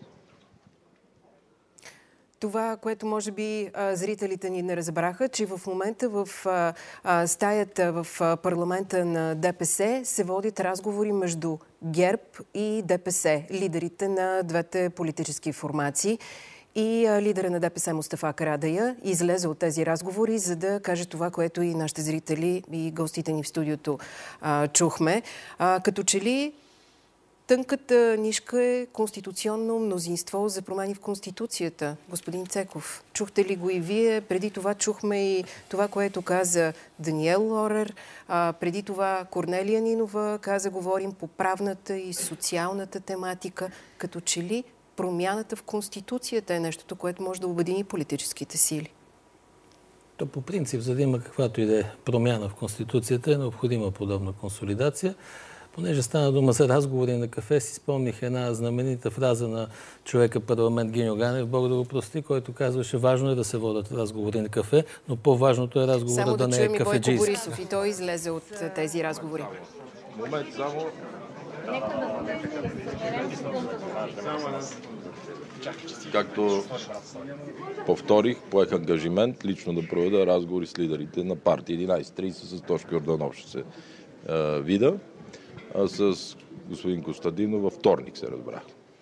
Това, което може би зрителите ни не разбраха, че в момента в стаята в парламента на ДПС се водят разговори между ГЕРБ и ДПС, лидерите на двете политически формации. И лидера на ДПС Мустафа Карадайъ излезе от тези разговори, за да каже това, което и нашите зрители и гостите ни в студиото чухме. Като че ли тънката нишка е конституционно мнозинство за промени в Конституцията. Господин Цеков, чухте ли го и вие? Преди това чухме и това, което каза Даниел Лорер. Преди това Корнелия Нинова каза, говорим по правната и социалната тематика. Като че ли промяната в Конституцията е нещото, което може да обедини политическите сили? То по принцип, за да има каквато и да е промяна в Конституцията, е необходима подобна консолидация. Понеже стана дума за разговори на кафе, си спомних една знаменита фраза на човека парламент Гиньо Ганев, Бог да го прости, който казваше, важно е да се водят разговори на кафе, но по-важното е разговора да не е кафеджийски. Само да чуем и Бойко Борисов, и той излезе от тези разговори. Момент, само... Както повторих, поех ангажимент лично да проведа разговори с лидерите на партия 11:30 с Тошко Йорданов ще се вида. А с господин Костадинов във вторник се разбрах.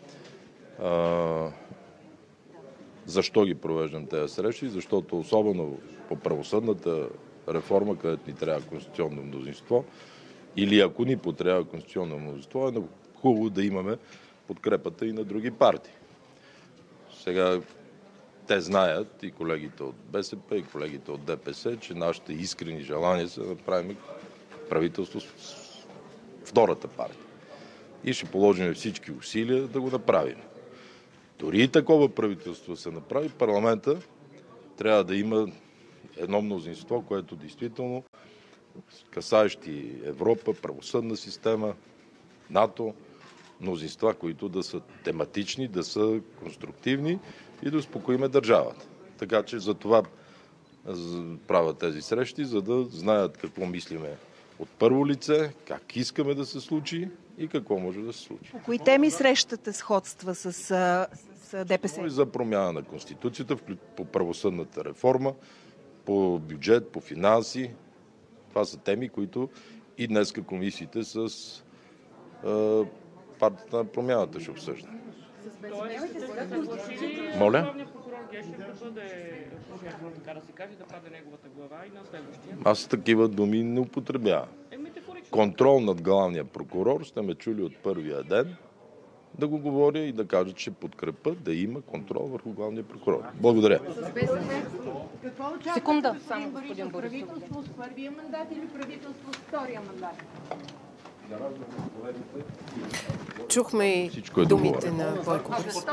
Защо ги провеждам тези срещи? Защото особено по правосъдната реформа, където ни трябва конституционно мнозинство, или ако ни потрябва конституционно мнозинство, е хубаво да имаме подкрепата и на други партии. Сега те знаят, и колегите от БСП, и колегите от ДПС, че нашите искрени желания са да направим правителство с втората партия. И ще положим всички усилия да го направим. Дори и такова правителство се направи, парламента трябва да има едно мнозинство, което действително касаещи Европа, правосъдна система, НАТО, мнозинства, които да са тематични, да са конструктивни и да успокоиме държавата. Така че за това правят тези срещи, за да знаят какво мислиме от първо лице, как искаме да се случи и какво може да се случи. По кои теми срещата сходства с ДПС? За промяна на Конституцията, по правосъдната реформа, по бюджет, по финанси. Това са теми, които и днеска комисиите с партията на промяната ще обсъжда. Моля? Аз такива думи не употребявам. Контрол над главния прокурор, сте ме чули от първия ден. да го говоря и да кажа, че подкрепа да има контрол върху главния прокурор. Благодаря. Секунда. Само господин Борисов. Правителство с първия мандат или правителство с втория мандат? Чухме и думите на Бойко Борисов.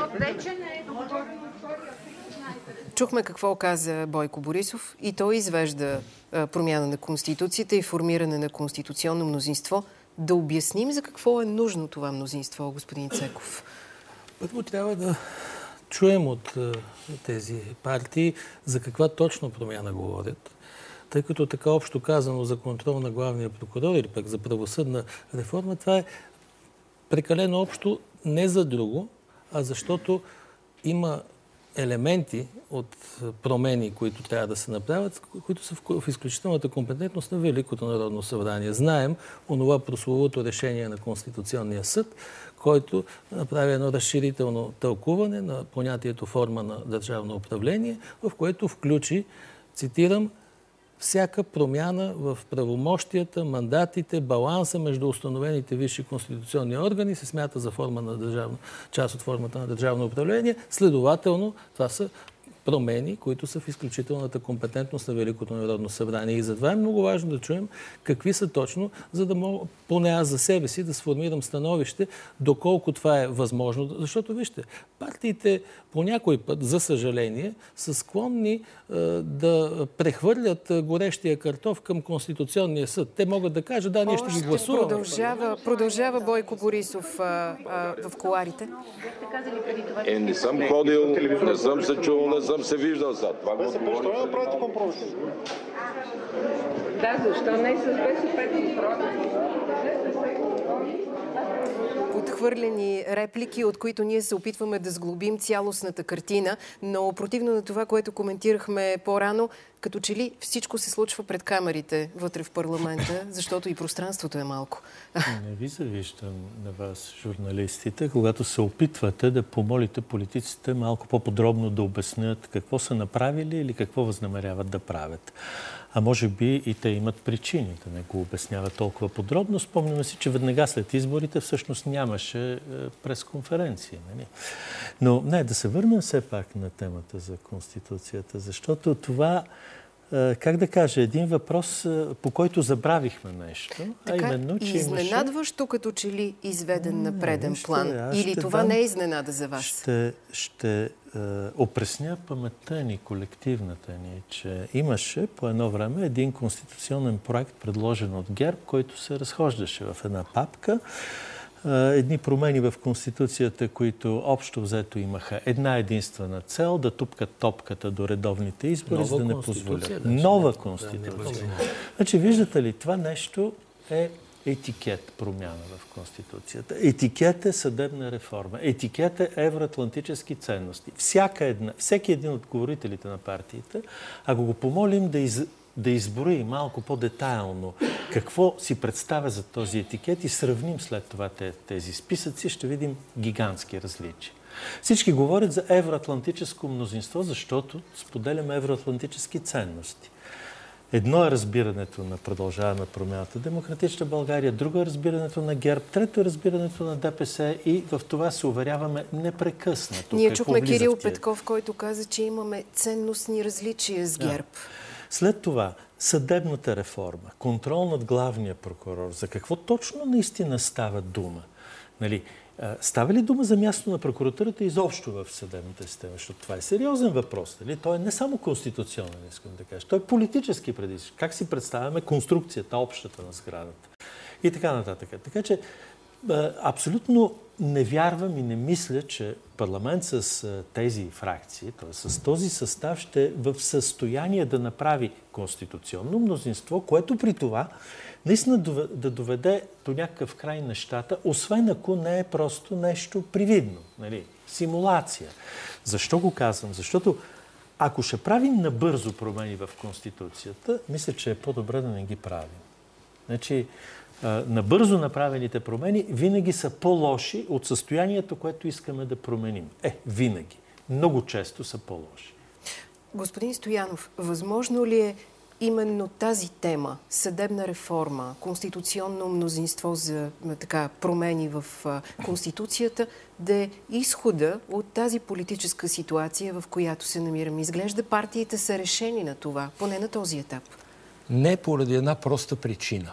Чухме какво каза Бойко Борисов и той извежда промяна на Конституцията и формиране на конституционно мнозинство. Да обясним за какво е нужно това мнозинство, господин Цеков. Първо трябва да чуем от тези партии за каква точно промяна говорят. Тъй като така общо казано за контрол на главния прокурор или пък за правосъдна реформа, това е прекалено общо не за друго, а защото има елементи от промени, които трябва да се направят, които са в изключителната компетентност на Великото народно събрание. Знаем онова прословото решение на Конституционния съд, който направи едно разширително тълкуване на понятието форма на държавно управление, в което включи, цитирам, всяка промяна в правомощията, мандатите, баланса между установените висши конституционни органи се смята за форма на част от формата на държавно управление. Следователно, това са промени, които са в изключителната компетентност на Великото народно събрание. И затова е много важно да чуем какви са точно, за да мога поне аз за себе си да сформирам становище, доколко това е възможно. Защото, вижте, партиите по някой път, за съжаление, са склонни да прехвърлят горещия картоф към Конституционния съд. Те могат да кажат, да, ние ще ги гласуваме. Продължава Бойко Борисов в кулоарите. Не съм ходил, не съм се чул, не съм се виждал за това. Защо не правите компромис? Да, защо не с БСП компромис? Подхвърлени реплики, от които ние се опитваме да сглобим цялостната картина, но противно на това, което коментирахме по-рано, като че ли всичко се случва пред камерите вътре в парламента, защото и пространството е малко. Не ви завиждам на вас, журналистите, когато се опитвате да помолите политиците малко по-подробно да обяснят какво са направили или какво възнамеряват да правят. А може би и те имат причини да не го обясняват толкова подробно. Спомняме си, че веднага след изборите всъщност нямаше пресконференции. Нали? Но не, да се върнем все пак на темата за Конституцията, защото това, как да кажа, един въпрос, по който забравихме нещо. Така, а именно, че изненадващо, като че ли изведен на преден план. Или това не е изненада за вас? Ще опресня паметта ни, колективната ни, че имаше по едно време един конституционен проект, предложен от ГЕРБ, който се разхождаше в една папка. Едни промени в Конституцията, които общо взето имаха една единствена цел да тупкат топката до редовните избори, за да не позволят. Нова Конституция. Значи, виждате ли, това нещо е етикет промяна в Конституцията. Етикет е съдебна реформа. Етикет е евроатлантически ценности. Всеки един от говорителите на партиите, ако го помолим да изброи малко по-детайлно какво си представя за този етикет и сравним след това тези списъци, ще видим гигантски различия. Всички говорят за евроатлантическо мнозинство, защото споделяме евроатлантически ценности. Едно е разбирането на Продължаваме промяната Демократична България, друго е разбирането на ГЕРБ, трето е разбирането на ДПС и в това се уверяваме непрекъснато. Ние чухме Кирил Петков, който каза, че имаме ценностни различия с ГЕРБ. След това съдебната реформа, контрол над главния прокурор. За какво точно наистина става дума? Нали, става ли дума за място на прокуратурата изобщо в съдебната система? Защото това е сериозен въпрос. Нали? Той е не само конституционен, искам да кажа. Той е политически предизвик. Как си представяме конструкцията, общата на сградата? И така нататък. Така че абсолютно не вярвам и не мисля, че парламент с тези фракции, т.е. с този състав, ще е в състояние да направи конституционно мнозинство, което при това наистина да доведе до някакъв край нещата, освен ако не е просто нещо привидно, нали? Симулация. Защо го казвам? Защото ако ще правим набързо промени в Конституцията, мисля, че е по-добре да не ги правим. Значи, набързо направените промени винаги са по-лоши от състоянието, което искаме да променим. Винаги. Много често са по-лоши. Господин Стоянов, възможно ли е именно тази тема, съдебна реформа, конституционно мнозинство за промени в Конституцията, да е изхода от тази политическа ситуация, в която се намираме? Изглежда партиите са решени на това, поне на този етап. Не поради една проста причина.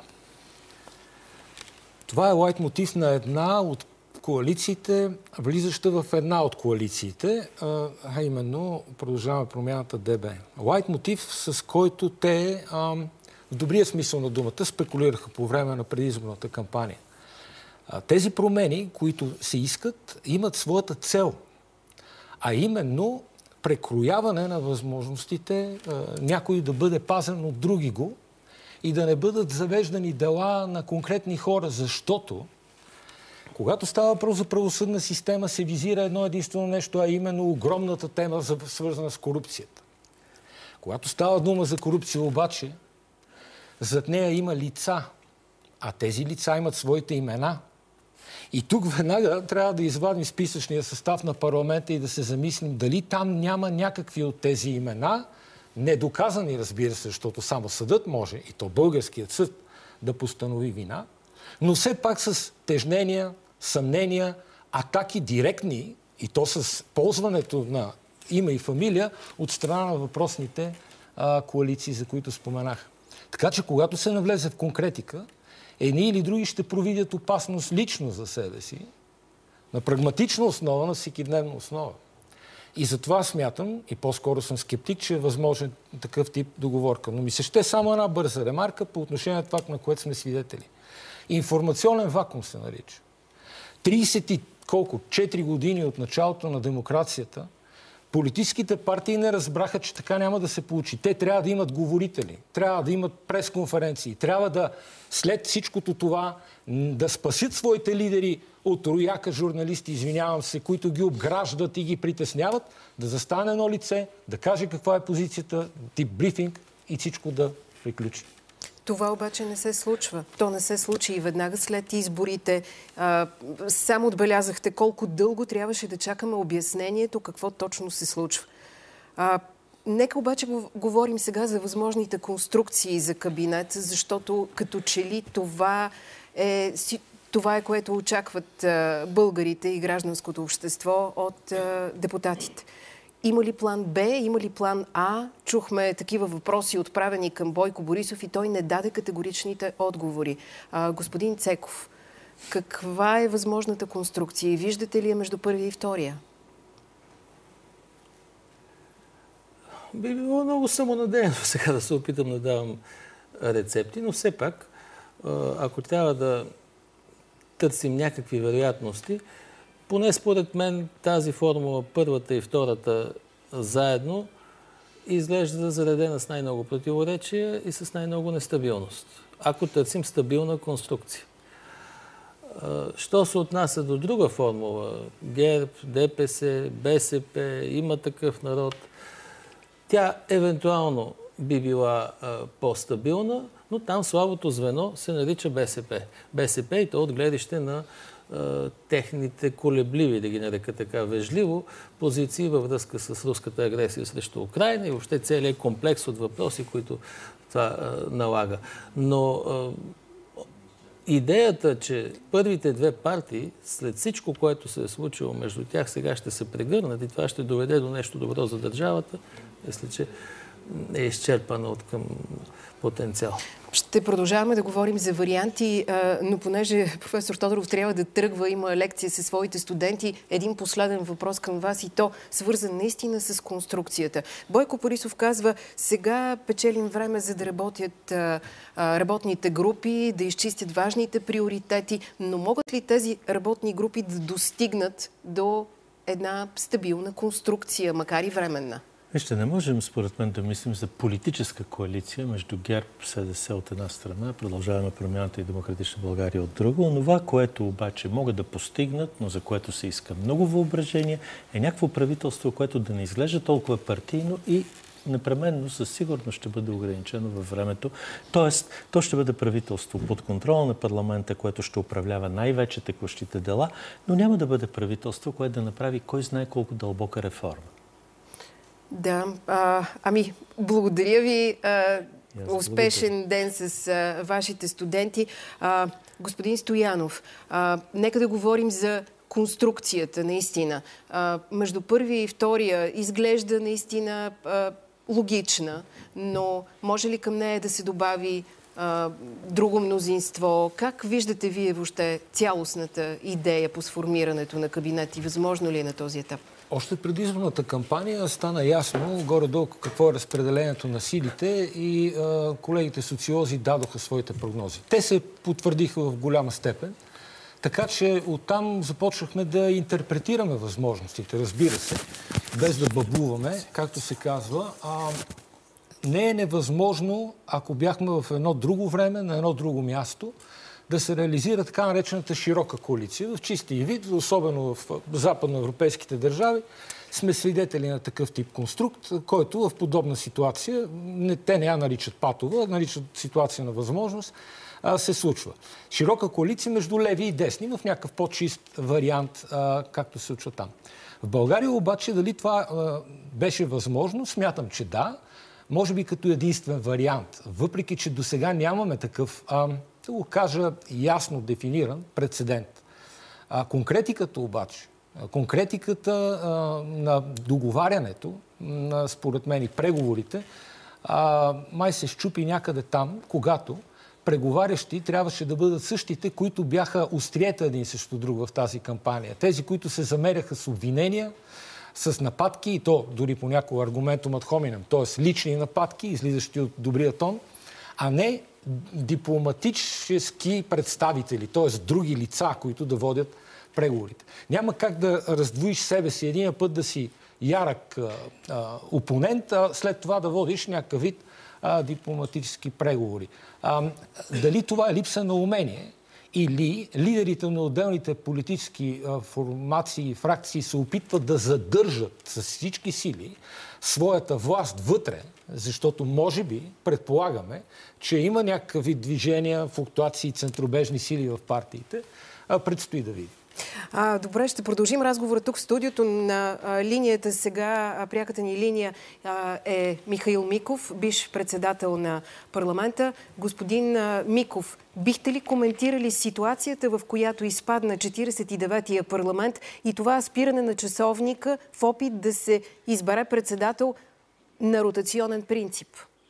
Това е лайтмотив на една от коалициите, влизаща в една от коалициите, а именно Продължаваме промяната ДБ. Лайтмотив, с който те, в добрия смисъл на думата, спекулираха по време на предизборната кампания. Тези промени, които се искат, имат своята цел, а именно прекрояване на възможностите някой да бъде пазен от други го и да не бъдат завеждани дела на конкретни хора, защото когато става въпрос за правосъдна система, се визира едно единствено нещо, а именно огромната тема, свързана с корупцията. Когато става дума за корупция обаче, зад нея има лица, а тези лица имат своите имена. И тук веднага трябва да извадим списъчния състав на парламента и да се замислим дали там няма някакви от тези имена, недоказани, разбира се, защото само съдът може, и то българският съд, да постанови вина, но все пак с тежнения, съмнения, атаки директни, и то с ползването на име и фамилия от страна на въпросните коалиции, за които споменах. Така че, когато се навлезе в конкретика, едни или други ще провидят опасност лично за себе си, на прагматична основа, на всекидневна основа. И затова смятам, и по-скоро съм скептик, че е възможен такъв тип договорка. Но ми се ще само една бърза ремарка по отношение на това, на което сме свидетели. Информационен вакуум се нарича. 4 години от началото на демокрацията, политическите партии не разбраха, че така няма да се получи. Те трябва да имат говорители, трябва да имат пресконференции, трябва да след всичкото това да спасят своите лидери от рояка журналисти, извинявам се, които ги обграждат и ги притесняват, да застане едно лице, да каже каква е позицията, тип брифинг и всичко да приключи. Това обаче не се случва. То не се случи и веднага след изборите. Само отбелязахте колко дълго трябваше да чакаме обяснението какво точно се случва. Нека обаче говорим сега за възможните конструкции за кабинет, защото като че ли това е което очакват българите и гражданското общество от депутатите. Има ли план Б, има ли план А? Чухме такива въпроси, отправени към Бойко Борисов, и той не даде категоричните отговори. Господин Цеков, каква е възможната конструкция и виждате ли я между първия и втория? Би било много самонадеяно сега да се опитам да давам рецепти, но все пак, ако трябва да търсим някакви вероятности, поне според мен тази формула, първата и втората заедно, изглежда заредена с най-много противоречия и с най-много нестабилност. Ако търсим стабилна конструкция. Що се отнася до друга формула, ГЕРБ, ДПС, БСП, Има такъв народ, тя евентуално би била по-стабилна, но там слабото звено се нарича БСП. БСП и то от гледище на техните колебливи, да ги нарека така вежливо, позиции във връзка с руската агресия срещу Украйна и въобще целият комплекс от въпроси, които това налага. Но идеята, че първите две партии, след всичко, което се е случило между тях, сега ще се прегърнат и това ще доведе до нещо добро за държавата, мисля, че е изчерпана от към потенциал. Ще продължаваме да говорим за варианти, но понеже професор Тодоров трябва да тръгва, има лекция със своите студенти, един последен въпрос към вас и то свързан наистина с конструкцията. Бойко Борисов казва, сега печелим време за да работят работните групи, да изчистят важните приоритети, но могат ли тези работни групи да достигнат до една стабилна конструкция, макар и временна? Вижте, не можем, според мен, да мислим за политическа коалиция между ГЕРБ, СДС от една страна, Продължаваме промяната и Демократична България от друга. Това, което обаче могат да постигнат, но за което се иска много въображение, е някакво правителство, което да не изглежда толкова партийно и непременно със сигурност ще бъде ограничено във времето. Тоест, то ще бъде правителство под контрола на парламента, което ще управлява най-вече текущите дела, но няма да бъде правителство, което да направи кой знае колко дълбока реформа. Да, благодаря ви. Успешен ден с вашите студенти. Господин Стоянов, нека да говорим за конструкцията, наистина. Между първия и втория изглежда наистина логична, но може ли към нея да се добави друго мнозинство? Как виждате вие въобще цялостната идея по сформирането на кабинет и възможно ли е на този етап? Още преди изборната кампания стана ясно горе-долу какво е разпределението на силите и колегите социолози дадоха своите прогнози. Те се потвърдиха в голяма степен, така че оттам започнахме да интерпретираме възможностите, разбира се, без да баблуваме, както се казва. Не е невъзможно, ако бяхме в едно друго време, на едно друго място, да се реализира така наречената широка коалиция. В чистия вид, особено в западноевропейските държави, сме свидетели на такъв тип конструкт, който в подобна ситуация, те не я наричат патова, наричат ситуация на възможност, се случва. Широка коалиция между леви и десни, в някакъв по-чист вариант, както се случва там. В България обаче, дали това беше възможно? Смятам, че да. Може би като единствен вариант. Въпреки, че до сега нямаме такъв, да го кажа, ясно дефиниран прецедент. Конкретиката обаче, конкретиката на договарянето, според мен и преговорите, май се счупи някъде там, когато преговарящи трябваше да бъдат същите, които бяха остриета един срещу друг в тази кампания. Тези, които се замеряха с обвинения, с нападки, и то дори понякога аргументум ad hominem, т.е. лични нападки, излизащи от добрия тон, а не дипломатически представители, т.е. други лица, които да водят преговорите. Няма как да раздвоиш себе си един път да си ярък опонент, а след това да водиш някакъв вид дипломатически преговори. Дали това е липса на умение или лидерите на отделните политически формации и фракции се опитват да задържат с всички сили своята власт вътре, защото може би, предполагаме, че има някакви движения, флуктуации, центробежни сили в партиите, предстои да видим. Добре, ще продължим разговора тук в студиото. На линията сега, пряката ни линия е Михаил Миков, бивш председател на парламента. Господин Миков, бихте ли коментирали ситуацията, в която изпадна 49-я парламент и това спиране на часовника в опит да се избере председател на ротационен принцип?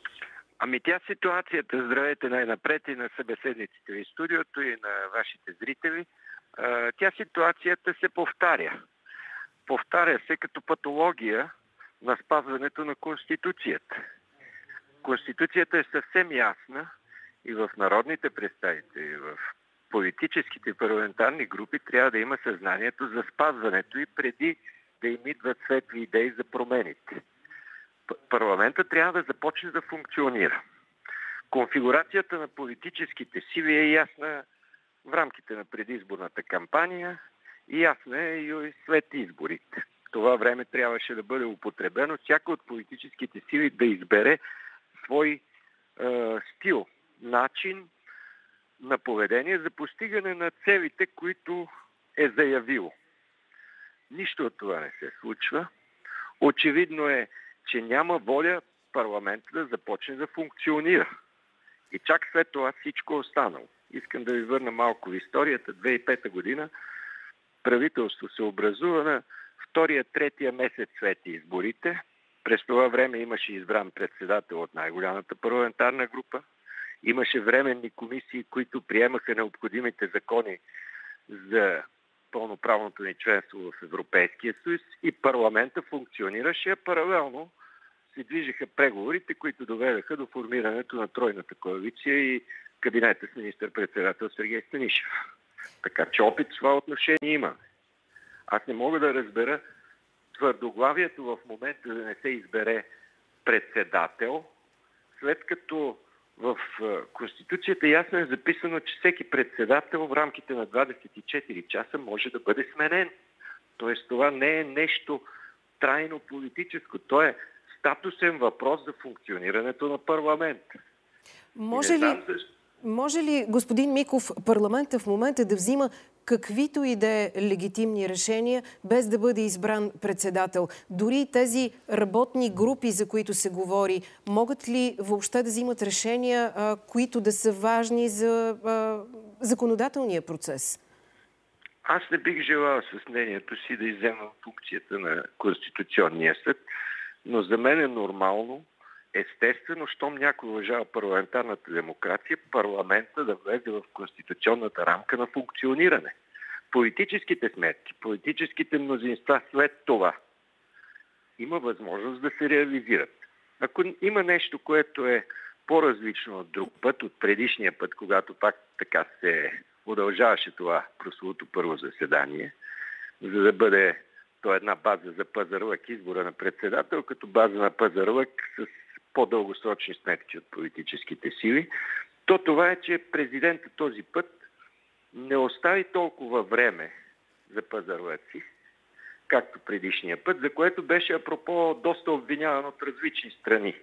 Тя ситуацията, здравейте най-напред и на събеседниците ви в студиото и на вашите зрители, тя ситуацията се повтаря. Повтаря се като патология на спазването на Конституцията. Конституцията е съвсем ясна и в народните представители, в политическите и парламентарни групи трябва да има съзнанието за спазването и преди да им идват светли идеи за промените. Парламентът трябва да започне да функционира. Конфигурацията на политическите сили е ясна в рамките на предизборната кампания и ясно е и след изборите. Това време трябваше да бъде употребено всяка от политическите сили да избере свой стил, начин на поведение за постигане на целите, които е заявило. Нищо от това не се случва. Очевидно е, че няма воля парламента да започне да функционира. И чак след това всичко останало. Искам да ви върна малко в историята. 2005 година правителство се образува на втория-третия месец след изборите. През това време имаше избран председател от най-голямата парламентарна група. Имаше временни комисии, които приемаха необходимите закони за пълноправното ни членство в Европейския съюз и парламента функционираше, а паралелно се движеха преговорите, които доведаха до формирането на тройната коалиция и кабинета с министър-председател Сергей Станишев. Така че опит в това отношение има. Аз не мога да разбера твърдоглавието в момента да не се избере председател, след като в Конституцията ясно е записано, че всеки председател в рамките на 24 часа може да бъде сменен. Тоест това не е нещо трайно политическо. То е статусен въпрос за функционирането на парламента. Може ли, господин Миков, парламента в момента да взима каквито и да е легитимни решения, без да бъде избран председател. Дори тези работни групи, за които се говори, могат ли въобще да взимат решения, които да са важни за законодателния процес? Аз не бих желал с мнението си да изземам функцията на Конституционния съд, но за мен е нормално, естествено, щом някой уважава парламентарната демокрация, парламента да влезе в конституционната рамка на функциониране. Политическите сметки, политическите мнозинства след това има възможност да се реализират. Ако има нещо, което е по-различно от друг път, от предишния път, когато пак така се удължаваше това прословото първо заседание, за да бъде то една база за пазарлък, избора на председател, като база на пазарлък с по-дългосрочни сметки от политическите сили, то това е, че президентът този път не остави толкова време за пазарлъци, както предишния път, за което беше, апропо, доста обвиняван от различни страни.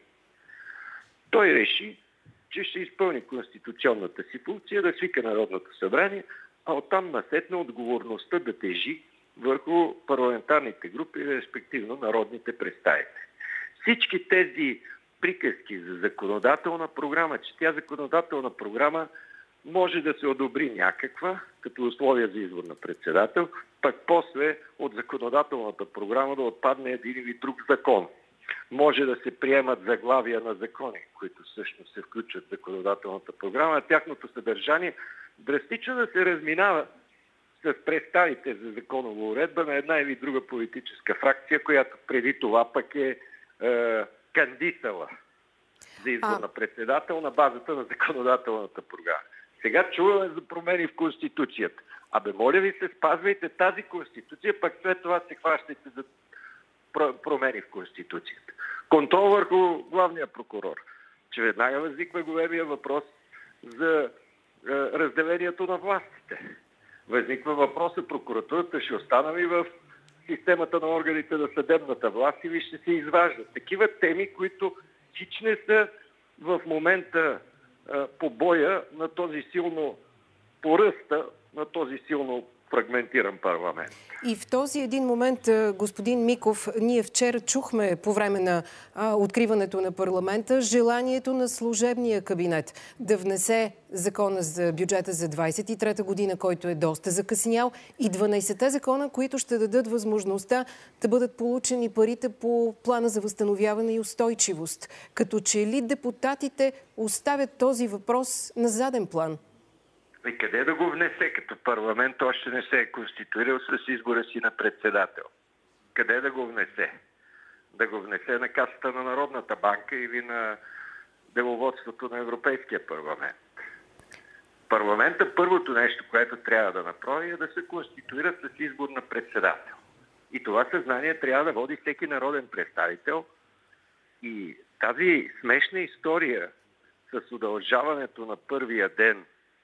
Той реши, че ще изпълни конституционната си функция да свика Народното събрание, а оттам насетне отговорността да тежи върху парламентарните групи, респективно народните представители. Всички тези приказки за законодателна програма, че тя законодателна програма може да се одобри някаква, като условие за избор на председател, пък после от законодателната програма да отпадне един или друг закон. Може да се приемат заглавия на закони, които всъщност се включват в законодателната програма, а тяхното съдържание драстично да се разминава с представите за законова уредба на една или друга политическа фракция, която преди това пък е кандидатствала за избор на председател на базата на законодателната програма. Сега чуваме за промени в Конституцията. Абе, моля ви се, спазвайте тази Конституция, пък след това се хващайте за промени в Конституцията. Контрол върху главния прокурор. Че веднага възниква големия въпрос за разделението на властите. Възниква въпроса, прокуратурата ще остана ли в системата на органите на съдебната власт или ще се изваждат. Такива теми, които хич не са в момента по боя на този силно поръста, на този силно фрагментиран парламент. И в този един момент, господин Миков, ние вчера чухме по време на откриването на парламента желанието на служебния кабинет да внесе закона за бюджета за 23-та година, който е доста закъснял, и 12-те закона, които ще дадат възможността да бъдат получени парите по плана за възстановяване и устойчивост. Като че ли депутатите оставят този въпрос на заден план? И къде да го внесе, като парламент още не се е конституирал с избора си на председател? Къде да го внесе? Да го внесе на касата на Народната банка или на деловодството на Европейския парламент? Парламента първото нещо, което трябва да направи, е да се конституира с избор на председател. И това съзнание трябва да води всеки народен представител. И тази смешна история с удължаването на първия ден,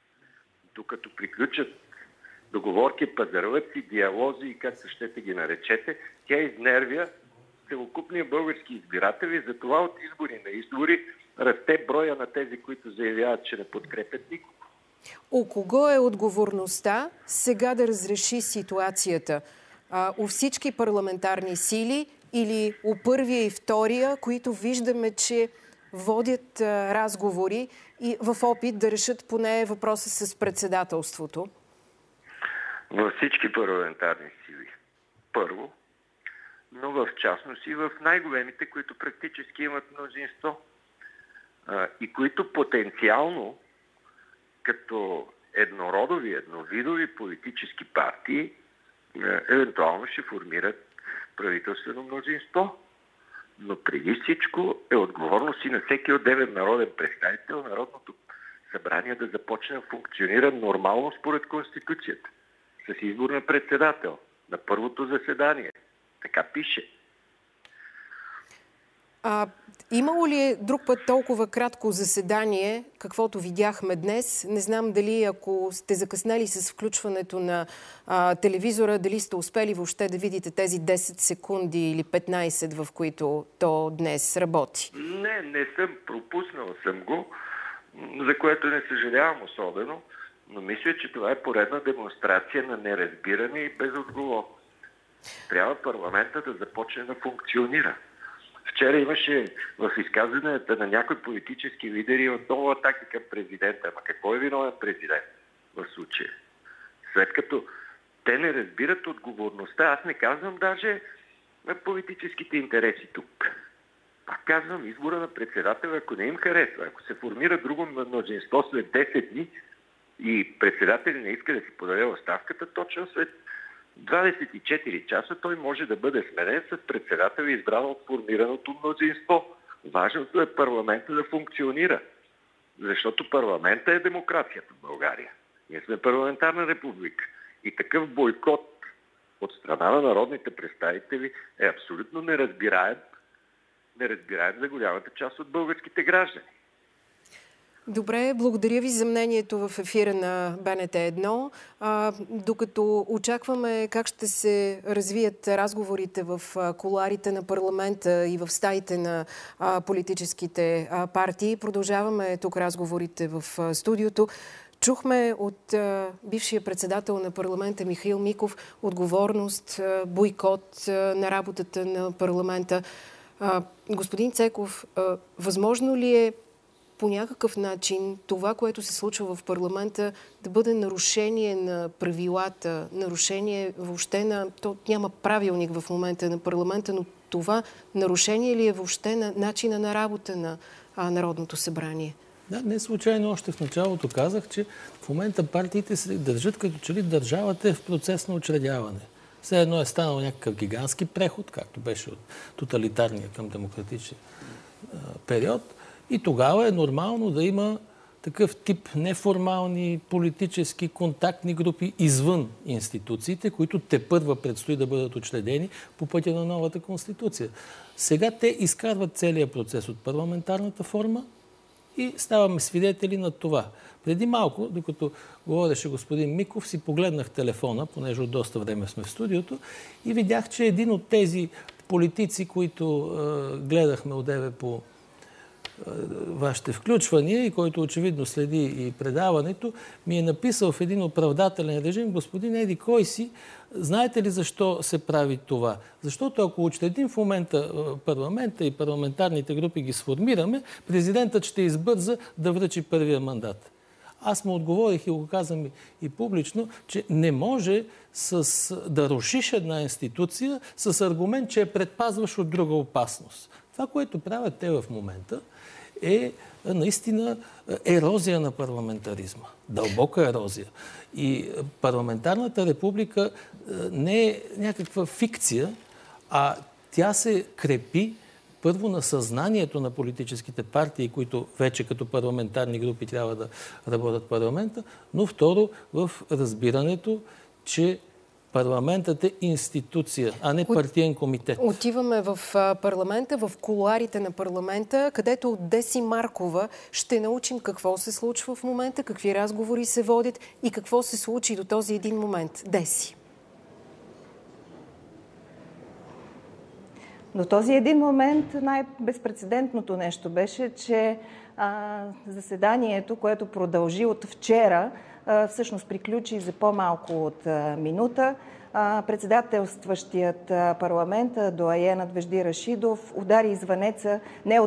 докато приключат договорки, пазарлъци, диалози и както щете ги наречете, тя изнервя целокупния български избиратели. Затова от избори на избори расте броя на тези, които заявяват, че не подкрепят никого. У кого е отговорността сега да разреши ситуацията? У всички парламентарни сили или у първия и втория, които виждаме, че водят разговори и в опит да решат поне въпроса с председателството? Във всички парламентарни сили. Първо, но в частност и в най-големите, които практически имат мнозинство и които потенциално като еднородови, едновидови политически партии евентуално ще формират правителствено мнозинство. Но преди всичко е отговорност и на всеки отделен народен представител Народното събрание да започне да функционира нормално според Конституцията. С избор на председател на първото заседание. Така пише. Имало ли е друг път толкова кратко заседание, каквото видяхме днес? Не знам дали, ако сте закъснели с включването на телевизора, дали сте успели въобще да видите тези 10 секунди или 15, в които то днес работи. Не съм. Пропуснал съм го, за което не съжалявам особено. Но мисля, че това е поредна демонстрация на неразбиране и безотговорност. Трябва парламента да започне да функционира. Вчера имаше в изказванията на някои политически лидери отново атаки към президента. Ама какво е виновен президент в случая? След като те не разбират отговорността, аз не казвам даже на политическите интереси тук. Пак казвам, избора на председателя, ако не им харесва, ако се формира друго мнозинство след 10 дни и председателят не иска да си подаде оставката, точно след 24 часа той може да бъде сменен с председател, избран от формираното мнозинство. Важното е парламента да функционира, защото парламента е демокрацията в България. Ние сме парламентарна република и такъв бойкот от страна на народните представители е абсолютно неразбираем за голямата част от българските граждани. Добре, благодаря ви за мнението в ефира на БНТ 1. Докато очакваме как ще се развият разговорите в кулоарите на парламента и в стаите на политическите партии, продължаваме тук разговорите в студиото. Чухме от бившия председател на парламента Михаил Миков отговорност, бойкот на работата на парламента. Господин Цеков, възможно ли е по някакъв начин това, което се случва в парламента, да бъде нарушение на правилата, нарушение въобще на... То няма правилник в момента на парламента, но това нарушение ли е въобще на начина на работа на Народното събрание? Да, не случайно още в началото казах, че в момента партиите се държат като че ли държавата е в процес на учредяване. Все едно е станал някакъв гигантски преход, както беше от тоталитарния към демократичен период. И тогава е нормално да има такъв тип неформални политически контактни групи извън институциите, които тепърва предстои да бъдат учредени по пътя на новата конституция. Сега те изкарват целият процес от парламентарната форма и ставаме свидетели на това. Преди малко, докато говореше господин Миков, си погледнах телефона, понеже от доста време сме в студиото, и видях, че един от тези политици, които гледахме одеве по вашите включвания и който очевидно следи и предаването, ми е написал в един оправдателен режим: господин Еди, кой си? Знаете ли защо се прави това? Защото ако учредим в момента парламента и парламентарните групи ги сформираме, президентът ще избърза да връчи първия мандат. Аз му отговорих и го казвам и публично, че не може да рушиш една институция с аргумент, че я предпазваш от друга опасност. Това, което правят те в момента, е наистина ерозия на парламентаризма. Дълбока ерозия. И парламентарната република не е някаква фикция, а тя се крепи първо на съзнанието на политическите партии, които вече като парламентарни групи трябва да работят в парламента, но второ в разбирането, че парламентът е институция, а не партиен комитет. Отиваме в парламента, в кулоарите на парламента, където от Деси Маркова ще научим какво се случва в момента, какви разговори се водят и какво се случи до този един момент. Деси. До този един момент най-безпрецедентното нещо беше, че заседанието, което продължи от вчера, всъщност приключи за по-малко от минута. Председателстващият парламента, доайенът Вежди Рашидов, удари звънеца,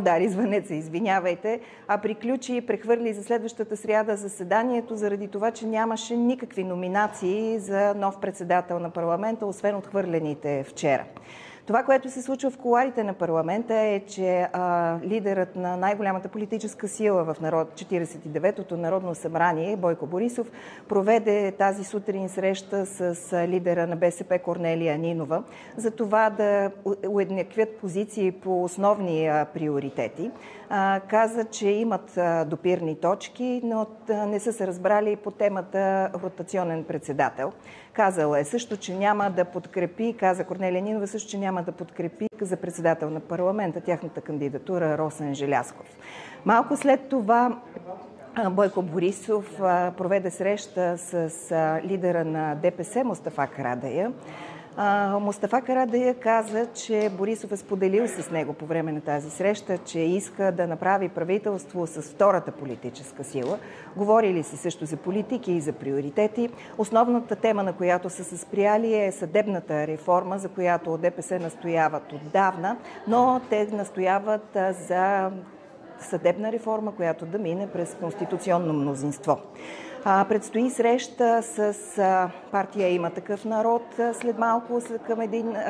а приключи и прехвърли за следващата сряда заседанието, заради това, че нямаше никакви номинации за нов председател на парламента, освен отхвърлените вчера. Това, което се случва в кулоарите на парламента, е, че лидерът на най-голямата политическа сила в 49-то Народно събрание, Бойко Борисов, проведе тази сутрин среща с лидера на БСП Корнелия Нинова за това да уеднаквят позиции по основни приоритети. Каза, че имат допирни точки, но не са се разбрали по темата ротационен председател. Казала е също, че няма да подкрепи, каза Корнелия Нинова също, че няма да подкрепи за председател на парламента тяхната кандидатура Росен Желязков. Малко след това Бойко Борисов проведе среща с лидера на ДПС Мустафа Карадайъ. Мустафа Карадайъ каза, че Борисов е споделил с него по време на тази среща, че иска да направи правителство с втората политическа сила. Говорили се също за политики и за приоритети. Основната тема, на която са се спряли, е съдебната реформа, за която ДПС настояват отдавна, но те настояват за съдебна реформа, която да мине през конституционно мнозинство. Предстои среща с партия Има такъв народ след малко към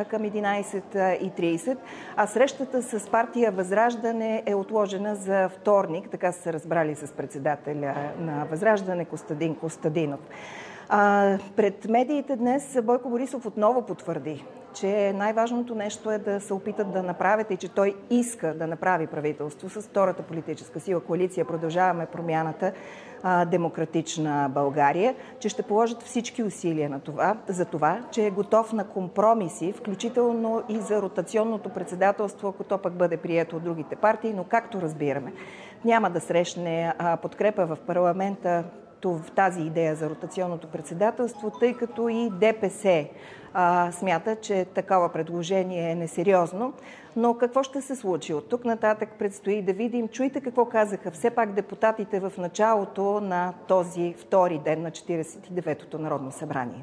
11:30, а срещата с партия Възраждане е отложена за вторник, така са се разбрали с председателя на Възраждане Костадин Костадинов. Пред медиите днес Бойко Борисов отново потвърди, че най-важното нещо е да се опитат да направят и че той иска да направи правителство с втората политическа сила, коалиция Продължаваме промяната, Демократична България, че ще положат всички усилия за това, че е готов на компромиси, включително и за ротационното председателство, ако то пък бъде прието от другите партии, но както разбираме, няма да срещне подкрепа в парламента в тази идея за ротационното председателство, тъй като и ДПС смята, че такова предложение е несериозно. Но какво ще се случи? От тук нататък предстои да видим. Чуйте какво казаха все пак депутатите в началото на този втори ден на 49-то Народно събрание.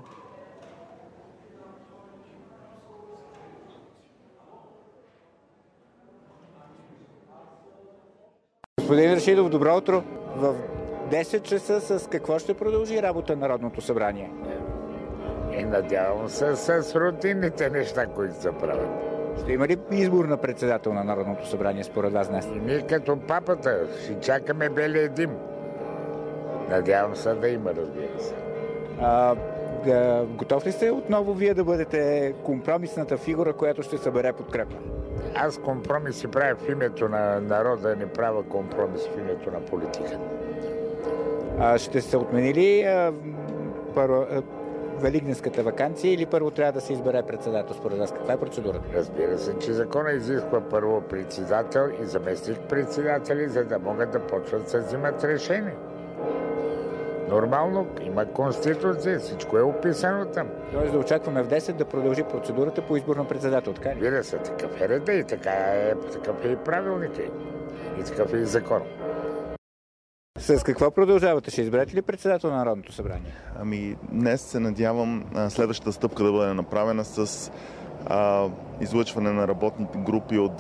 Господин Рашидов, добро утро. В 10 часа с какво ще продължи работа Народното събрание? Надявам се с рутинните неща, които се правят. Ще има ли избор на председател на Народното събрание според вас днес? И ние като папата ще чакаме белия дим. Надявам се да има, разбира се. Готов ли сте отново вие да бъдете компромисната фигура, която ще събере подкрепа? Аз компромиси правя в името на народа, не правя компромис в името на политика. Ще се отмени ли великденската ваканция или първо трябва да се избере председател според вас? Каква е процедурата? Разбира се, че закона изисква първо председател и заместник председатели, за да могат да почват да се взимат решения. Нормално, има конституция, всичко е описано там. Тоест да очакваме в 10 да продължи процедурата по избор на председател, така ли? Разбира се, такъв е реда и такъв е и правилника и такъв е и закон. С какво продължавате? Ще изберете ли председател на Народното събрание? Днес се надявам следващата стъпка да бъде направена с излъчване на работните групи от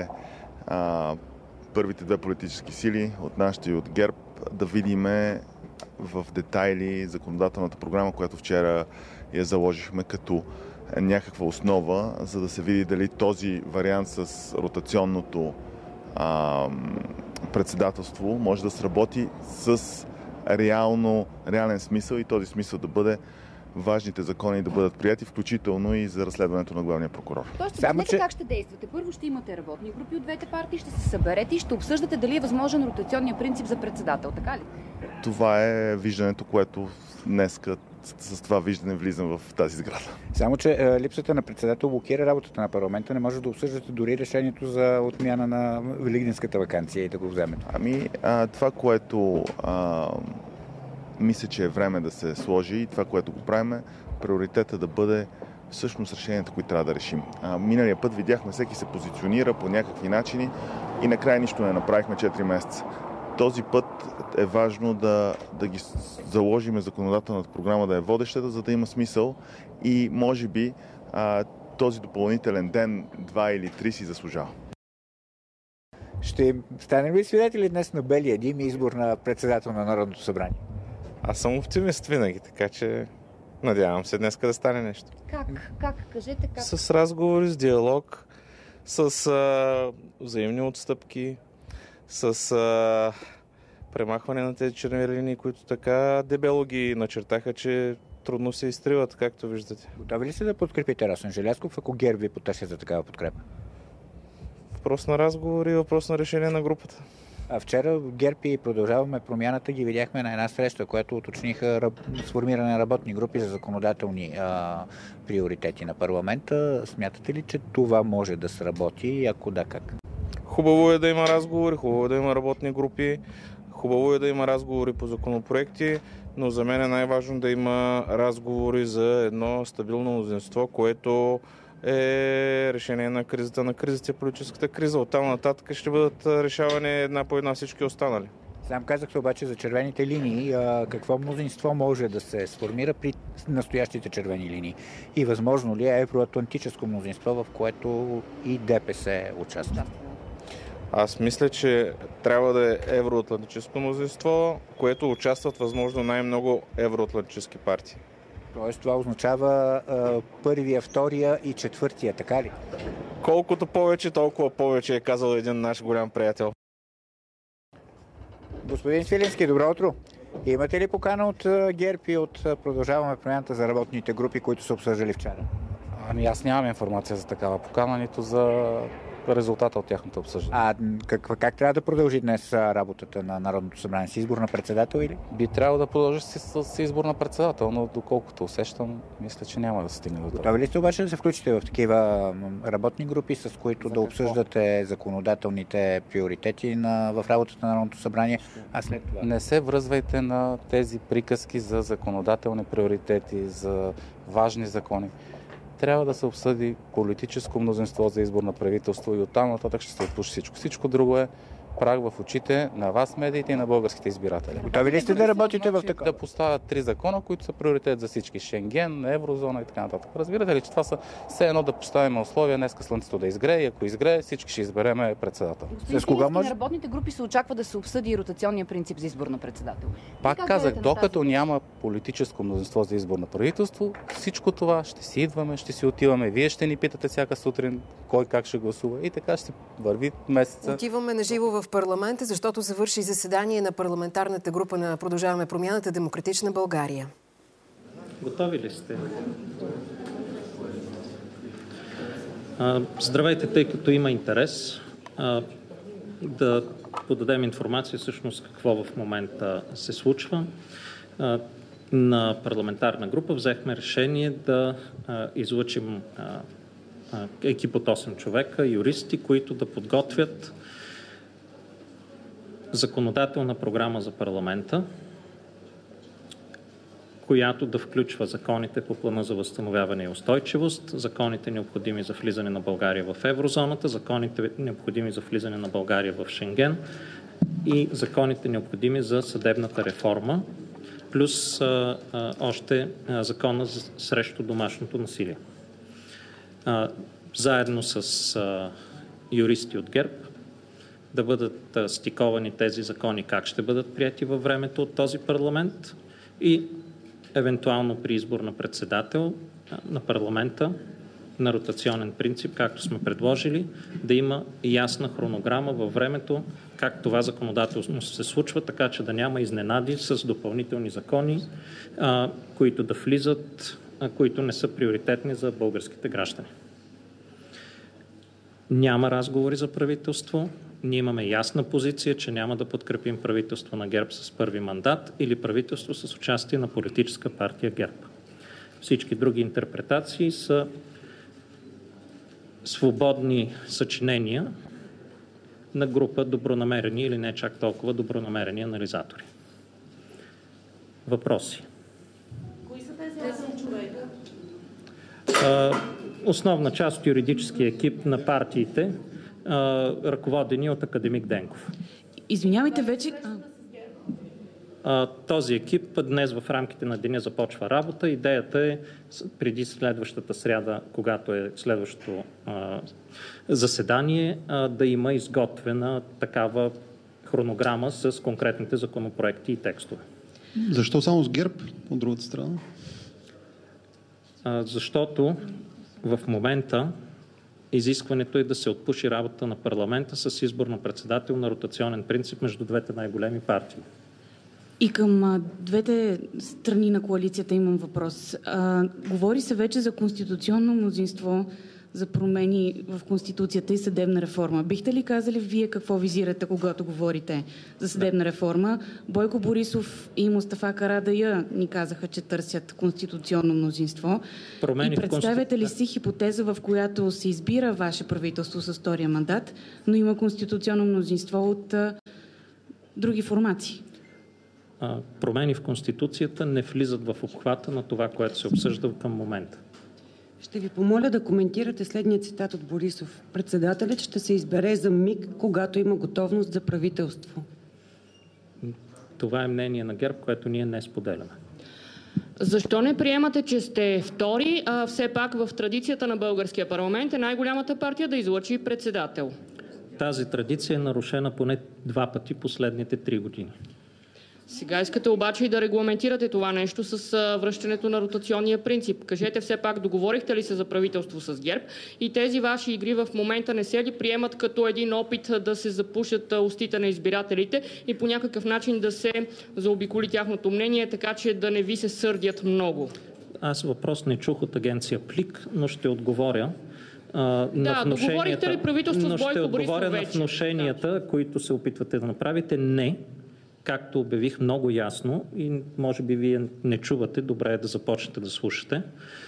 първите две политически сили, от нашите и от ГЕРБ, да видиме в детайли законодателната програма, която вчера я заложихме като някаква основа, за да се види дали този вариант с ротационното председателство може да сработи с реален смисъл и този смисъл да бъде важните закони да бъдат прияти, включително и за разследването на главния прокурор. Тоест, обяснете как ще действате. Първо ще имате работни групи от двете партии, ще се съберете и ще обсъждате дали е възможен ротационния принцип за председател, така ли? Това е виждането, което днеска с това виждане влизам в тази сграда. Само, че липсата на председател блокира работата на парламента. Не може да обсъждате дори решението за отмяна на великденската ваканция и да го вземете. Това, което мисля, че е време да се сложи и това, което го правим, приоритета да бъде всъщност решенията, които трябва да решим. Миналия път видяхме, всеки се позиционира по някакви начини и накрая нищо не направихме 4 месеца. Този път е важно да ги заложим законодателната програма да е водещата, за да има смисъл и може би този допълнителен ден, 2 или 3 си заслужава. Ще станем ли свидетели днес на белия дим и избор на председател на Народното събрание? Аз съм оптимист винаги, така че надявам се днес да стане нещо. Как? Кажете как? С разговори, с диалог, с взаимни отстъпки, с премахване на тези червени линии, които така дебело ги начертаха, че трудно се изтриват, както виждате. Готови ли сте да подкрепите Росен Желязков, ако ГЕРБ ви потърсят за такава подкрепа? Въпрос на разговори, въпрос на решение на групата. Вчера ГЕРБ и Продължаваме промяната ги видяхме на една среща, която уточниха сформиране на работни групи за законодателни приоритети на парламента. Смятате ли, че това може да сработи и ако да, как? Хубаво е да има разговори, хубаво е да има работни групи, хубаво е да има разговори по законопроекти, но за мен е най-важно да има разговори за едно стабилно мнозинство, което е решение на кризата, политическата криза. Оттам нататък ще бъдат решавани една по една всички останали. Сам казахте обаче за червените линии. Какво мнозинство може да се сформира при настоящите червени линии? И възможно ли е евроатлантическо мнозинство, в което и ДПС участва? Аз мисля, че трябва да е евроатлантическо мнозинство, което участват възможно най-много евроатлантически партии. Тоест това означава първия, втория и четвъртия, така ли? Колкото повече, толкова повече, е казал един наш голям приятел. Господин Свиленски, добро утро. Имате ли покана от ГЕРБ и от Продължаваме промяната за работните групи, които са обсъждали вчера? Ами аз нямам информация за такава покана, нито за резултата от тяхното обсъждане. Как трябва да продължи днес работата на Народното събрание? С избор на председател или? Би трябвало да продължи с избор на председател, но доколкото усещам, мисля, че няма да стигне до това. Готови ли сте обаче да се включите в такива работни групи, с които да обсъждате законодателните приоритети в работата на Народното събрание, а след това? Не се връзвайте на тези приказки за законодателни приоритети, за важни закони. Трябва да се обсъди политическо мнозинство за избор на правителство и оттам нататък ще се отпуши всичко. Всичко друго е прах в очите на вас, медиите и на българските избиратели. Готови ли сте да работите в такова? Да поставят 3 закона, които са приоритет за всички. Шенген, еврозона и така нататък. Разбирате ли, че това са все едно да поставим условия днеска слънцето да изгрее и ако изгрее, всички ще избереме председател. С кога може? На работните групи се очаква да се обсъди и ротационния принцип за избор на председател. Пак казах, докато няма политическо мнозинство за избор на правителство, всичко това ще си идваме, ще си отиваме. Вие ще ни питате всяка сутрин кой как ще гласува и така ще върви месеца. Отиваме на живо в парламента, защото завърши заседание на парламентарната група на Продължаваме промяната Демократична България. Готови ли сте? Здравейте, тъй като има интерес да подадем информация всъщност какво в момента се случва. На парламентарна група взехме решение да излъчим екип от 8 човека, юристи, които да подготвят законодателна програма за парламента, която да включва законите по плана за възстановяване и устойчивост, законите необходими за влизане на България в еврозоната, законите необходими за влизане на България в Шенген и законите необходими за съдебната реформа, плюс още закона срещу домашното насилие. Заедно с юристи от ГЕРБ да бъдат стиковани тези закони, как ще бъдат прияти във времето от този парламент и евентуално при избор на председател на парламента на ротационен принцип, както сме предложили, да има ясна хронограма във времето, как това законодателство се случва, така че да няма изненади с допълнителни закони, които да влизат, които не са приоритетни за българските граждани. Няма разговори за правителство. Ние имаме ясна позиция, че няма да подкрепим правителство на ГЕРБ с първи мандат или правителство с участие на политическа партия ГЕРБ. Всички други интерпретации са свободни съчинения на група добронамерени или не чак толкова добронамерени анализатори. Въпроси? Кои са тези 8 човека? Основна част от юридическия екип на партиите, ръководени от академик Денков. Извинявайте, вече... Този екип днес в рамките на деня започва работа. Идеята е преди следващата сряда, когато е следващото заседание, да има изготвена такава хронограма с конкретните законопроекти и текстове. Защо само с ГЕРБ от другата страна? Защото в момента изискването е да се отпуши работа на парламента с избор на председател на ротационен принцип между двете най-големи партии. И към двете страни на коалицията имам въпрос. Говори се вече за конституционно мнозинство за промени в Конституцията и съдебна реформа. Бихте ли казали вие какво визирате, когато говорите за съдебна реформа? Бойко Борисов и Мустафа Карадайъ ни казаха, че търсят конституционно мнозинство. И представяте ли си хипотеза, в която се избира ваше правителство с втория мандат, но има конституционно мнозинство от други формации? промени в Конституцията не влизат в обхвата на това, което се обсъжда към момента. Ще ви помоля да коментирате следния цитат от Борисов. Председателят ще се избере за миг, когато има готовност за правителство. Това е мнение на ГЕРБ, което ние не споделяме. Защо не приемате, че сте втори, а все пак в традицията на българския парламент е най-голямата партия да излъчи председател? Тази традиция е нарушена поне 2 пъти последните 3 години. Сега искате обаче и да регламентирате това нещо с връщането на ротационния принцип. Кажете все пак, договорихте ли се за правителство с ГЕРБ и тези ваши игри в момента не се ли приемат като един опит да се запушат устите на избирателите и по някакъв начин да се заобиколи тяхното мнение, така че да не ви се сърдят много? Аз въпрос не чух от агенция ПЛИК, но ще отговоря. Договорихте ли правителство с Бойко Борисов вече? На внушенията, които се опитвате да направите, не. Както обявих много ясно и може би вие не чувате, добре е да започнете да слушате.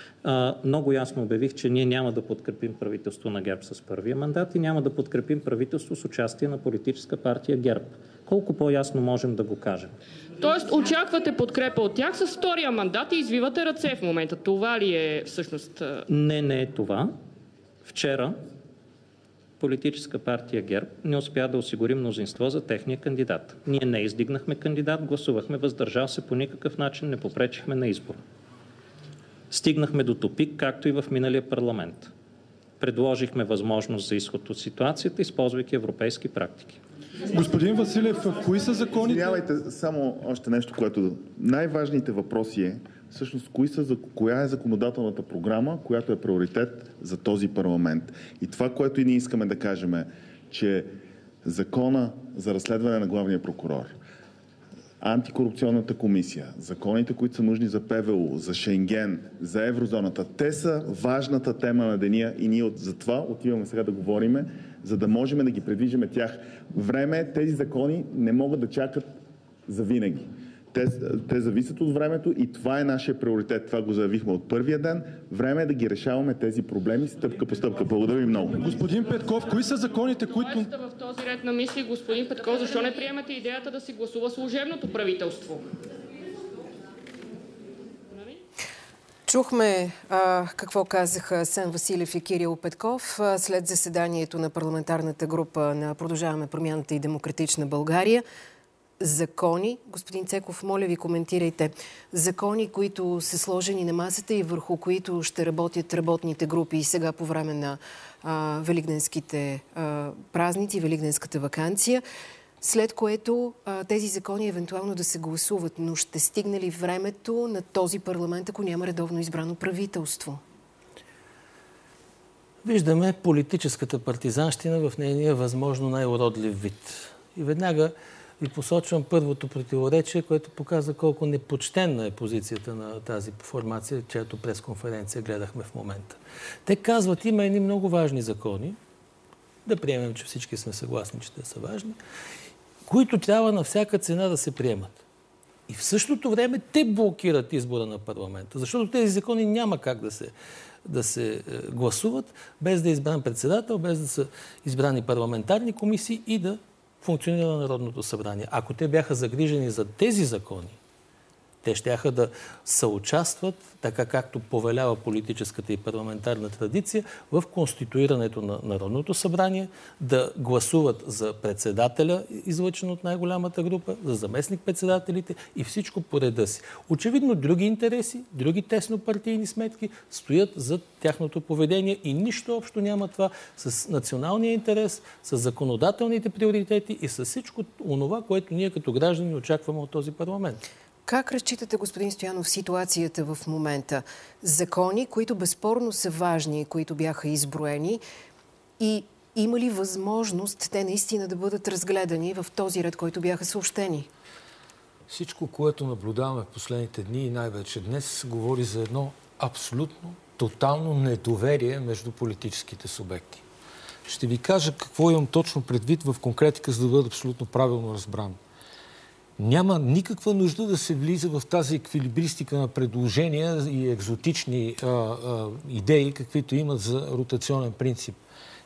Много ясно обявих, че ние няма да подкрепим правителство на ГЕРБ с първия мандат и няма да подкрепим правителство с участие на политическа партия ГЕРБ. Колко по-ясно можем да го кажем? Тоест очаквате подкрепа от тях с втория мандат и извивате ръце в момента. Това ли е всъщност? Не е това. Вчера Политическа партия ГЕРБ не успя да осигури мнозинство за техния кандидат. Ние не издигнахме кандидат, гласувахме въздържал се, по никакъв начин не попречихме на избор. Стигнахме до тупик, както и в миналия парламент. Предложихме възможност за изход от ситуацията, използвайки европейски практики. Господин Василев, кои са законите? Извинявайте, само още нещо, което най-важните въпроси е всъщност коя е законодателната програма, която е приоритет за този парламент. И това, което и ние искаме да кажем е, че закона за разследване на главния прокурор, антикорупционната комисия, законите, които са нужни за ПВУ, за Шенген, за еврозоната, те са важната тема на деня и ние за това отиваме сега да говориме, за да можем да ги предвижиме тях. Време тези закони не могат да чакат за винаги. Те зависят от времето и това е нашия приоритет. Това го заявихме от първия ден. Време е да ги решаваме тези проблеми стъпка по стъпка. Благодаря ви много. Господин Петков, кои са законите, които... В този ред на мисли, господин Петков, защо не приемате идеята да си гласува служебното правителство? Чухме какво казаха Асен Василев и Кирил Петков след заседанието на парламентарната група на Продължаваме промяната и Демократична България. Закони, господин Цеков, моля ви, коментирайте. Закони, които са сложени на масата и върху които ще работят работните групи и сега по време на великденските празници, великденската ваканция, след което тези закони евентуално да се гласуват. Но ще стигне ли времето на този парламент, ако няма редовно избрано правителство? Виждаме политическата партизанщина в нейния възможно най-уродлив вид. И веднага ви посочвам първото противоречие, което показва колко непочтенна е позицията на тази формация, чиято пресконференция гледахме в момента. Те казват, има едни много важни закони, да приемем, че всички сме съгласни, че те са важни, които трябва на всяка цена да се приемат. И в същото време те блокират избора на парламента, защото тези закони няма как да се гласуват без да е избран председател, без да са избрани парламентарни комисии и да функционира на Народното събрание. Ако те бяха загрижени за тези закони, те щяха да съучастват, така както повелява политическата и парламентарна традиция, в конституирането на Народното събрание, да гласуват за председателя, излъчен от най-голямата група, за заместник-председателите и всичко по реда си. Очевидно, други интереси, други теснопартийни сметки стоят за тяхното поведение и нищо общо няма това с националния интерес, с законодателните приоритети и с всичко онова, което ние като граждани очакваме от този парламент. Как разчитате, господин Стоянов, ситуацията в момента? Закони, които безспорно са важни, които бяха изброени, и има ли възможност те наистина да бъдат разгледани в този ред, който бяха съобщени? Всичко, което наблюдаваме в последните дни и най-вече днес, говори за едно абсолютно, тотално недоверие между политическите субекти. Ще ви кажа какво имам точно предвид в конкретика, за да бъда абсолютно правилно разбран. Няма никаква нужда да се влиза в тази еквилибристика на предложения и екзотични идеи, каквито имат за ротационен принцип.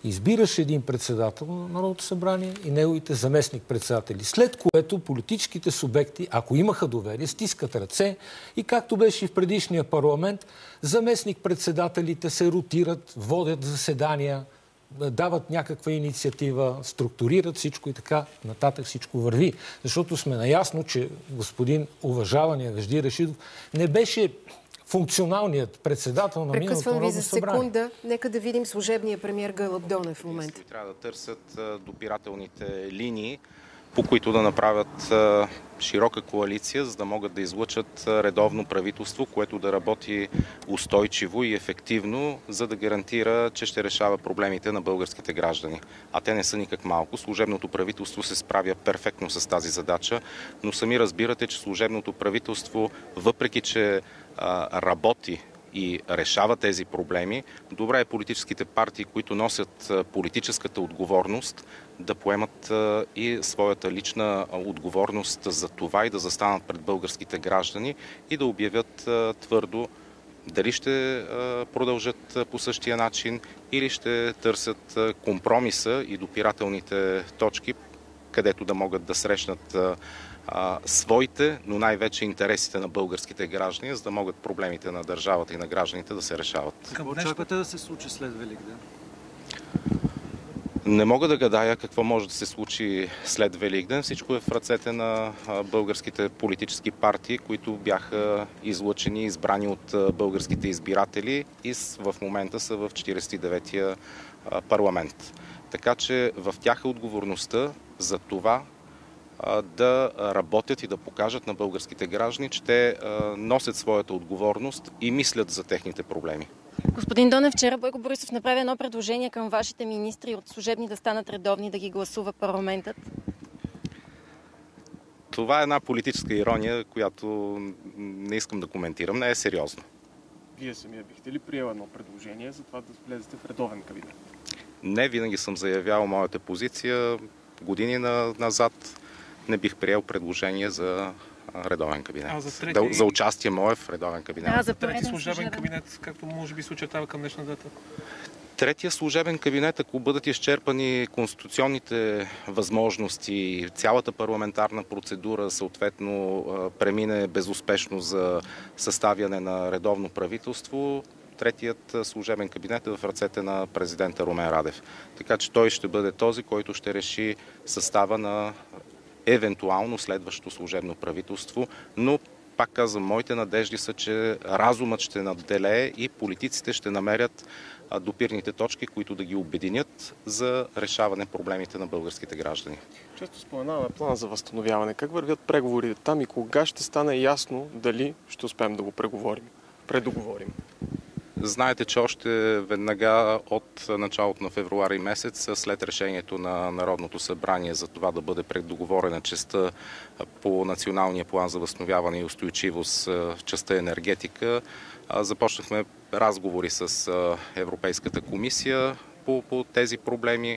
избираш един председател на Народното събрание и неговите заместник-председатели. След което политическите субекти, ако имаха доверие, стискат ръце и както беше и в предишния парламент, заместник-председателите се ротират, водят заседания, дават някаква инициатива, структурират всичко и така нататък всичко върви. Защото сме наясно, че господин уважавания Вежди Рашидов не беше функционалният председател на миналото Народно събрание. Прекъсвам ви за секунда. Нека да видим служебния премиер Гълъб Донев в момента. Трябва да търсят допирателните линии, по които да направят широка коалиция, за да могат да излъчат редовно правителство, което да работи устойчиво и ефективно, за да гарантира, че ще решава проблемите на българските граждани. А те не са никак малко. Служебното правителство се справя перфектно с тази задача, но сами разбирате, че служебното правителство, въпреки че работи и решава тези проблеми, добре е политическите партии, които носят политическата отговорност, да поемат и своята лична отговорност за това и да застанат пред българските граждани и да обявят твърдо дали ще продължат по същия начин или ще търсят компромиса и допирателните точки, където да могат да срещнат своите, но най-вече интересите на българските граждани, за да могат проблемите на държавата и на гражданите да се решават. Какво очаквате да се случи след Великден? Не мога да гадая какво може да се случи след Великден. Всичко е в ръцете на българските политически партии, които бяха излъчени и избрани от българските избиратели и в момента са в 49-я парламент. Така че в тях е отговорността за това да работят и да покажат на българските граждани, че те носят своята отговорност и мислят за техните проблеми. Господин Донев, вчера Бойко Борисов направи едно предложение към вашите министри от служебни да станат редовни, да ги гласува парламентът. Това е една политическа ирония, която не искам да коментирам. Не е сериозно. Вие самия бихте ли приел едно предложение за това да влезете в редовен кабинет? Не, винаги съм заявявал моята позиция. Години назад не бих приел предложение за редовен кабинет. За участие мое в редовен кабинет. За трети служебен кабинет, както може би се очертава към днешна дата? Третия служебен кабинет, ако бъдат изчерпани конституционните възможности и цялата парламентарна процедура съответно премине безуспешно за съставяне на редовно правителство, третият служебен кабинет е в ръцете на президента Румен Радев. Така че той ще бъде този, който ще реши състава на евентуално следващото служебно правителство, но пак казвам, моите надежди са, че разумът ще надделее и политиците ще намерят допирните точки, които да ги обединят за решаване проблемите на българските граждани. Често споменаваме плана за възстановяване. Как вървят преговорите там и кога ще стане ясно дали ще успеем да го предоговорим? Знаете, че още веднага от началото на февруари месец, след решението на Народното събрание за това да бъде предоговорена частта по Националния план за възстановяване и устойчивост в частта енергетика, започнахме разговори с Европейската комисия по тези проблеми.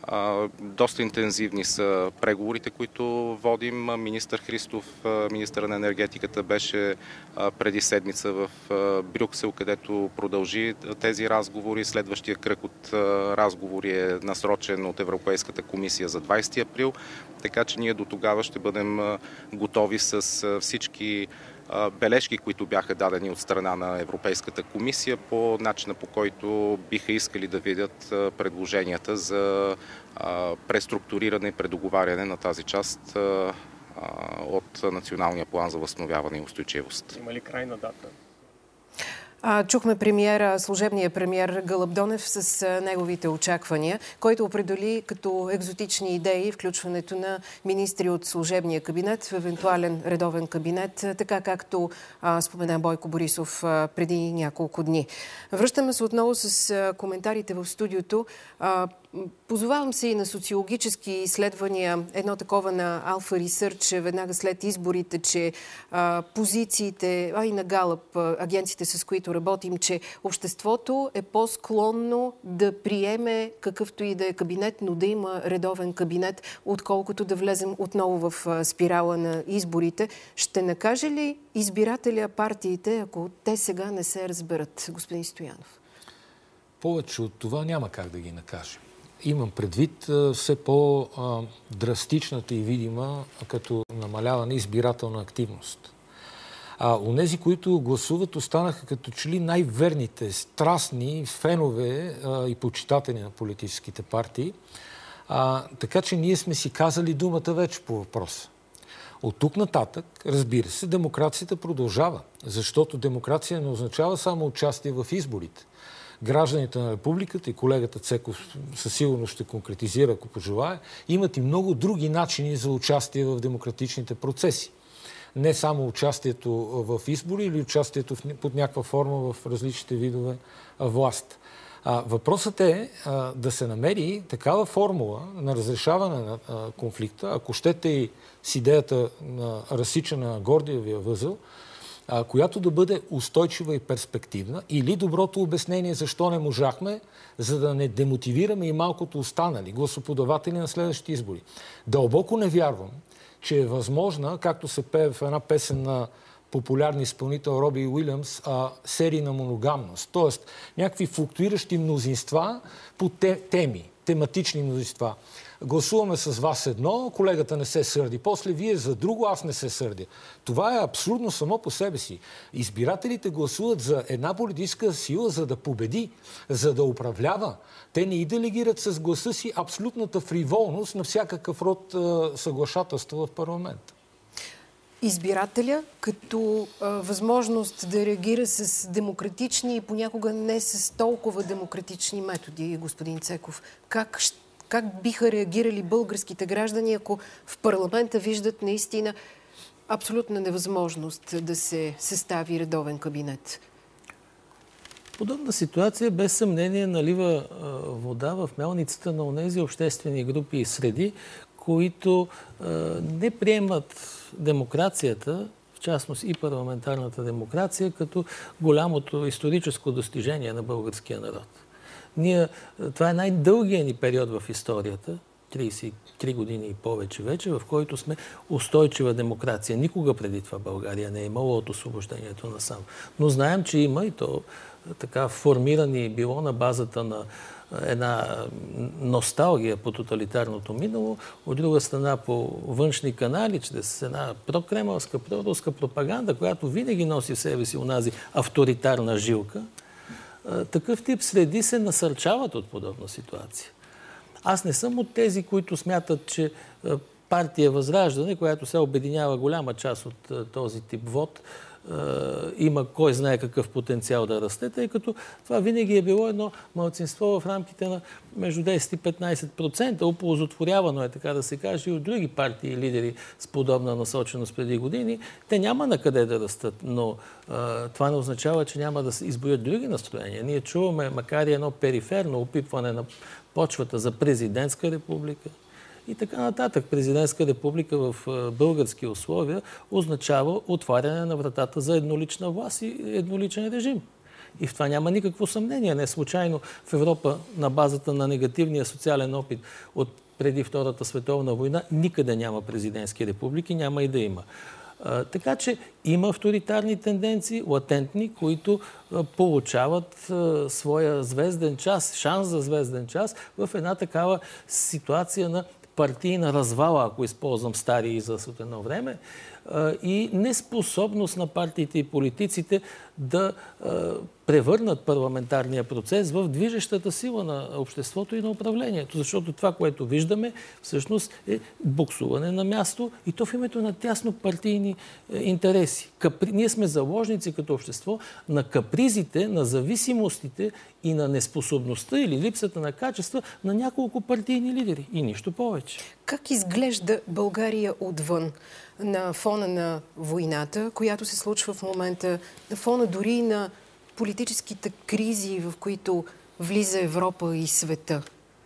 Доста интензивни са преговорите, които водим. Министър Христов, министър на енергетиката, беше преди седмица в Брюксел, където продължи тези разговори. Следващия кръг от разговори е насрочен от Европейската комисия за 20 април, така че ние до тогава ще бъдем готови с всички бележки, които бяха дадени от страна на Европейската комисия по начина, по който биха искали да видят предложенията за преструктуриране и предоговаряне на тази част от Националния план за възстановяване и устойчивост. Има ли крайна дата? Чухме служебния премиер Гълъб Донев с неговите очаквания, който определи като екзотични идеи включването на министри от служебния кабинет в евентуален редовен кабинет, така както спомена Бойко Борисов преди няколко дни. Връщаме се отново с коментарите в студиото. Позовавам се и на социологически изследвания, едно такова на Alpha Research веднага след изборите, че позициите, и на Галъп, агенциите с които работим, че обществото е по-склонно да приеме какъвто и да е кабинет, но да има редовен кабинет, отколкото да влезем отново в спирала на изборите. Ще накаже ли избирателя партиите, ако те сега не се разберат, господин Стоянов? Повече от това няма как да ги накажем. Имам предвид все по-драстичната и видима като намаляване избирателна активност. Онези, които гласуват, останаха като че ли най-верните, страстни фенове и почитатели на политическите партии. Така че ние сме си казали думата вече по въпроса. От тук нататък, разбира се, демокрацията продължава, защото демокрация не означава само участие в изборите. Гражданите на републиката, и колегата Цеков със сигурност ще конкретизира, ако пожелае, имат и много други начини за участие в демократичните процеси. Не само участието в избори или участието под някаква форма в различните видове власт. Въпросът е да се намери такава формула на разрешаване на конфликта, ако щете и с идеята на разсичане на Гордиевия възел, която да бъде устойчива и перспективна, или доброто обяснение защо не можахме, за да не демотивираме и малкото останали гласоподаватели на следващите избори. Дълбоко не вярвам, че е възможна, както се пее в една песен на популярен изпълнител Роби Уилямс, серийна моногамност. Тоест, някакви флуктуиращи мнозинства по теми, тематични мнозинства. Гласуваме с вас едно, колегата не се сърди. После вие за друго, аз не се сърдя. Това е абсурдно само по себе си. Избирателите гласуват за една политическа сила, за да победи, за да управлява. Те не и делегират с гласа си абсолютната фриволност на всякакъв род съглашателство в парламента. Избирателя като възможност да реагира с демократични и понякога не с толкова демократични методи, господин Цеков. Как биха реагирали българските граждани, ако в парламента виждат наистина абсолютна невъзможност да се състави редовен кабинет? Подобна ситуация без съмнение налива вода в мелницата на онези обществени групи и среди, които не приемат демокрацията, в частност и парламентарната демокрация, като голямото историческо достижение на българския народ. Това е най-дългият ни период в историята, 33 години и повече вече, в който сме устойчива демокрация. Никога преди това България не е имала от освобождението насам. Но знаем, че има и то така формирани било на базата на една носталгия по тоталитарното минало, от друга страна по външни канали, чрез една прокремълска, проруска пропаганда, която винаги носи в себе си онази авторитарна жилка. Такъв тип среди се насърчават от подобна ситуация. Аз не съм от тези, които смятат, че партия Възраждане, която се обединява голяма част от този тип вод, има кой знае какъв потенциал да расте, тъй като това винаги е било едно малцинство в рамките на между 10 и 15%. Оползотворявано е, така да се каже, и от други партии и лидери с подобна насоченост преди години. Те няма на къде да растат, но това не означава, че няма да се изброят други настроения. Ние чуваме, макар и едно периферно опипване на почвата за президентска република, и така нататък. Президентска република в български условия означава отваряне на вратата за еднолична власт и едноличен режим. И в това няма никакво съмнение. Не случайно в Европа на базата на негативния социален опит от преди Втората световна война никъде няма президентски републики, няма и да има. Така че има авторитарни тенденции, латентни, които получават своя звезден час, шанс за звезден час в една такава ситуация на партийна развала, ако използвам стари израз от едно време, и неспособност на партиите и политиците да превърнат парламентарния процес в движещата сила на обществото и на управлението. Защото това, което виждаме, всъщност е боксуване на място и то в името на тясно партийни интереси. Ние сме заложници като общество на капризите, на зависимостите и на неспособността или липсата на качества на няколко партийни лидери. И нищо повече. Как изглежда България отвън? На фона на войната, която се случва в момента, на фона дори на политическите кризи, в които влиза Европа и света?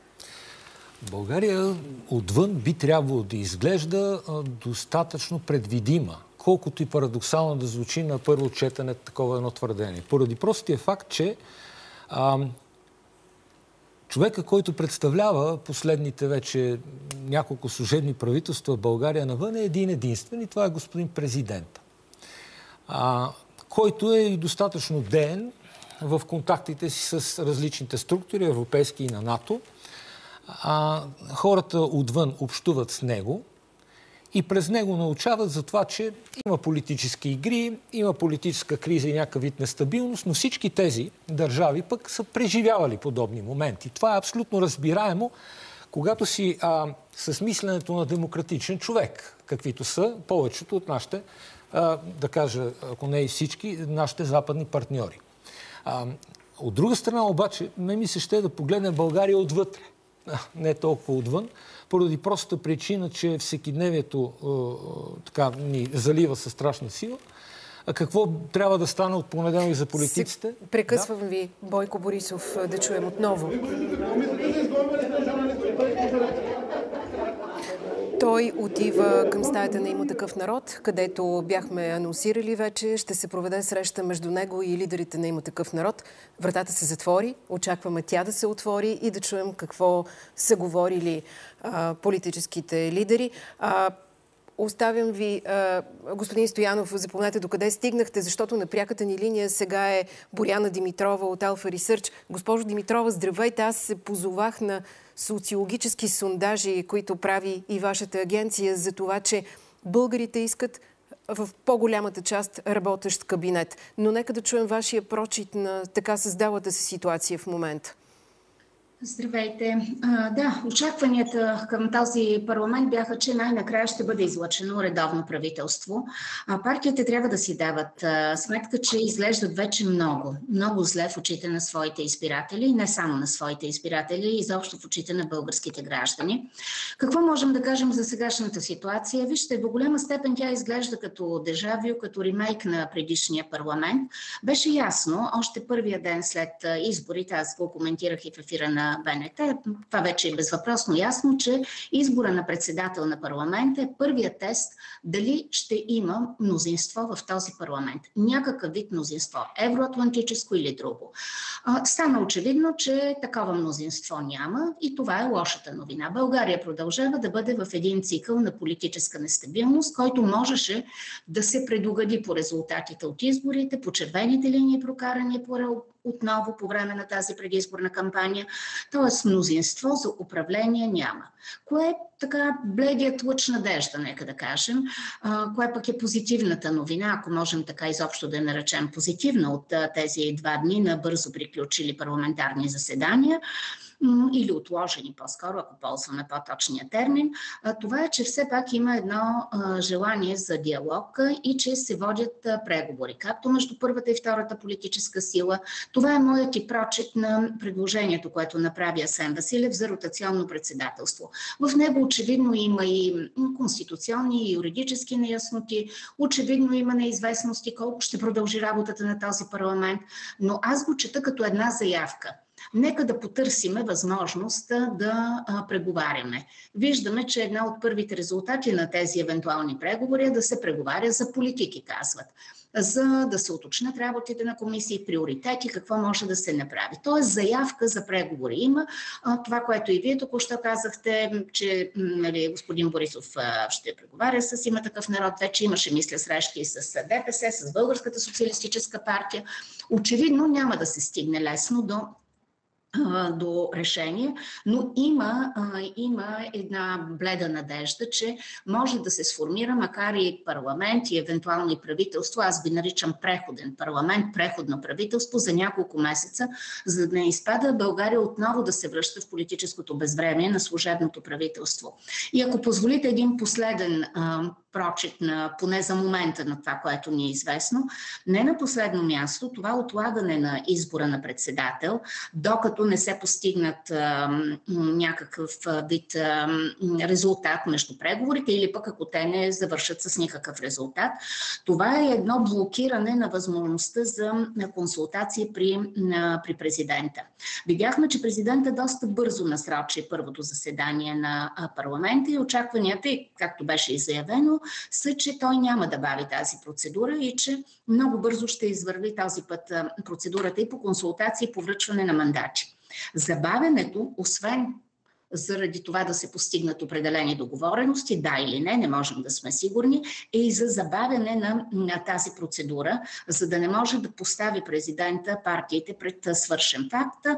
България отвън би трябвало да изглежда достатъчно предвидима, колкото и парадоксално да звучи на първо четене такова едно твърдение. Поради простия факт, че човека, който представлява последните вече няколко служебни правителства в България навън, е един единствен и това е господин президент, който е и достатъчно деен в контактите си с различните структури, европейски и на НАТО, хората отвън общуват с него и през него научават за това, че има политически игри, има политическа криза и някакъв вид нестабилност, но всички тези държави пък са преживявали подобни моменти. Това е абсолютно разбираемо, когато си с мисленето на демократичен човек, каквито са повечето от нашите, да кажа, ако не и всички, нашите западни партньори. От друга страна обаче, ми се ще да погледне България отвътре, не толкова отвън, поради простата причина, че всекидневието ни залива със страшна сила. Какво трябва да стане от понеделник за политиците? Прекъсвам ви, Бойко Борисов, да чуем отново. Той отива към стаята на Има такъв народ, където бяхме анонсирали вече. Ще се проведе среща между него и лидерите на Има такъв народ. Вратата се затвори. Очакваме тя да се отвори и да чуем какво са говорили политическите лидери. Оставям ви, господин Стоянов, запомнете докъде стигнахте, защото на пряката ни линия сега е Боряна Димитрова от Alpha Research. Госпожо Димитрова, здравейте. Аз се позовах на социологически сондажи, които прави и вашата агенция, за това, че българите искат в по-голямата част работещ кабинет. Но нека да чуем вашия прочит на така създалата се ситуация в момента. Здравейте. Да, очакванията към този парламент бяха, че най-накрая ще бъде излъчено редовно правителство. Партиите трябва да си дават сметка, че изглеждат вече много зле в очите на своите избиратели, не само на своите избиратели, изобщо в очите на българските граждани. Какво можем да кажем за сегашната ситуация? Вижте, до голяма степен тя изглежда като дежавю, като ремейк на предишния парламент. Беше ясно, още първия ден след изборите, аз го коментирах и в ефира на БНТ, това вече е безвъпросно ясно, че избора на председател на парламента е първият тест дали ще има мнозинство в този парламент. Някакъв вид мнозинство, евроатлантическо или друго. Стана очевидно, че такова мнозинство няма и това е лошата новина. България продължава да бъде в един цикъл на политическа нестабилност, който можеше да се предугади по резултатите от изборите, по червените линии прокарани отново по време на тази предизборна кампания. Т.е. мнозинство за управление няма. Кое е така бледият лъч надежда, нека да кажем, кое пък е позитивната новина, ако можем така изобщо да я наречем позитивна от тези 2 дни на бързо приключили парламентарни заседания, или отложени по-скоро, ако ползваме по-точния термин, това е, че все пак има едно желание за диалог и че се водят преговори, както между първата и втората политическа сила. Това е моят и прочит на предложението, което направи Асен Василев за ротационно председателство. В него очевидно има и конституционни и юридически неясноти, очевидно има неизвестности колко ще продължи работата на този парламент, но аз го чета като една заявка. Нека да потърсиме възможност да преговаряме. Виждаме, че една от първите резултати на тези евентуални преговори е да се преговаря за политики, казват. За да се уточнят работите на комисии, приоритети, какво може да се направи. Тоест заявка за преговори има. Това, което и вие току-що казахте, че господин Борисов ще преговаря с Има такъв народ. Вече имаше, мисля, срещи с ДПС, с Българската социалистическа партия. Очевидно няма да се стигне лесно до решение, но има една бледа надежда, че може да се сформира, макар и парламент и евентуално и правителство, аз би наричам преходен парламент, преходно правителство за няколко месеца, за да не изпада България отново да се връща в политическото безвремие на служебното правителство. И ако позволите един последен прочит, поне за момента на това, което ни е известно, не на последно място, това отлагане на избора на председател, докато не се постигнат някакъв вид резултат между преговорите или пък ако те не завършат с никакъв резултат. Това е едно блокиране на възможността за консултации при президента. Видяхме, че президента доста бързо насрочи първото заседание на парламента и очакванията, както беше и заявено, са, че той няма да бави тази процедура и че много бързо ще извърви този път процедурата и по консултации и по връчване на мандати. Забавянето, освен заради това да се постигнат определени договорености, да или не можем да сме сигурни, е и за забавяне на тази процедура, за да не може да постави президента партиите пред свършен факт.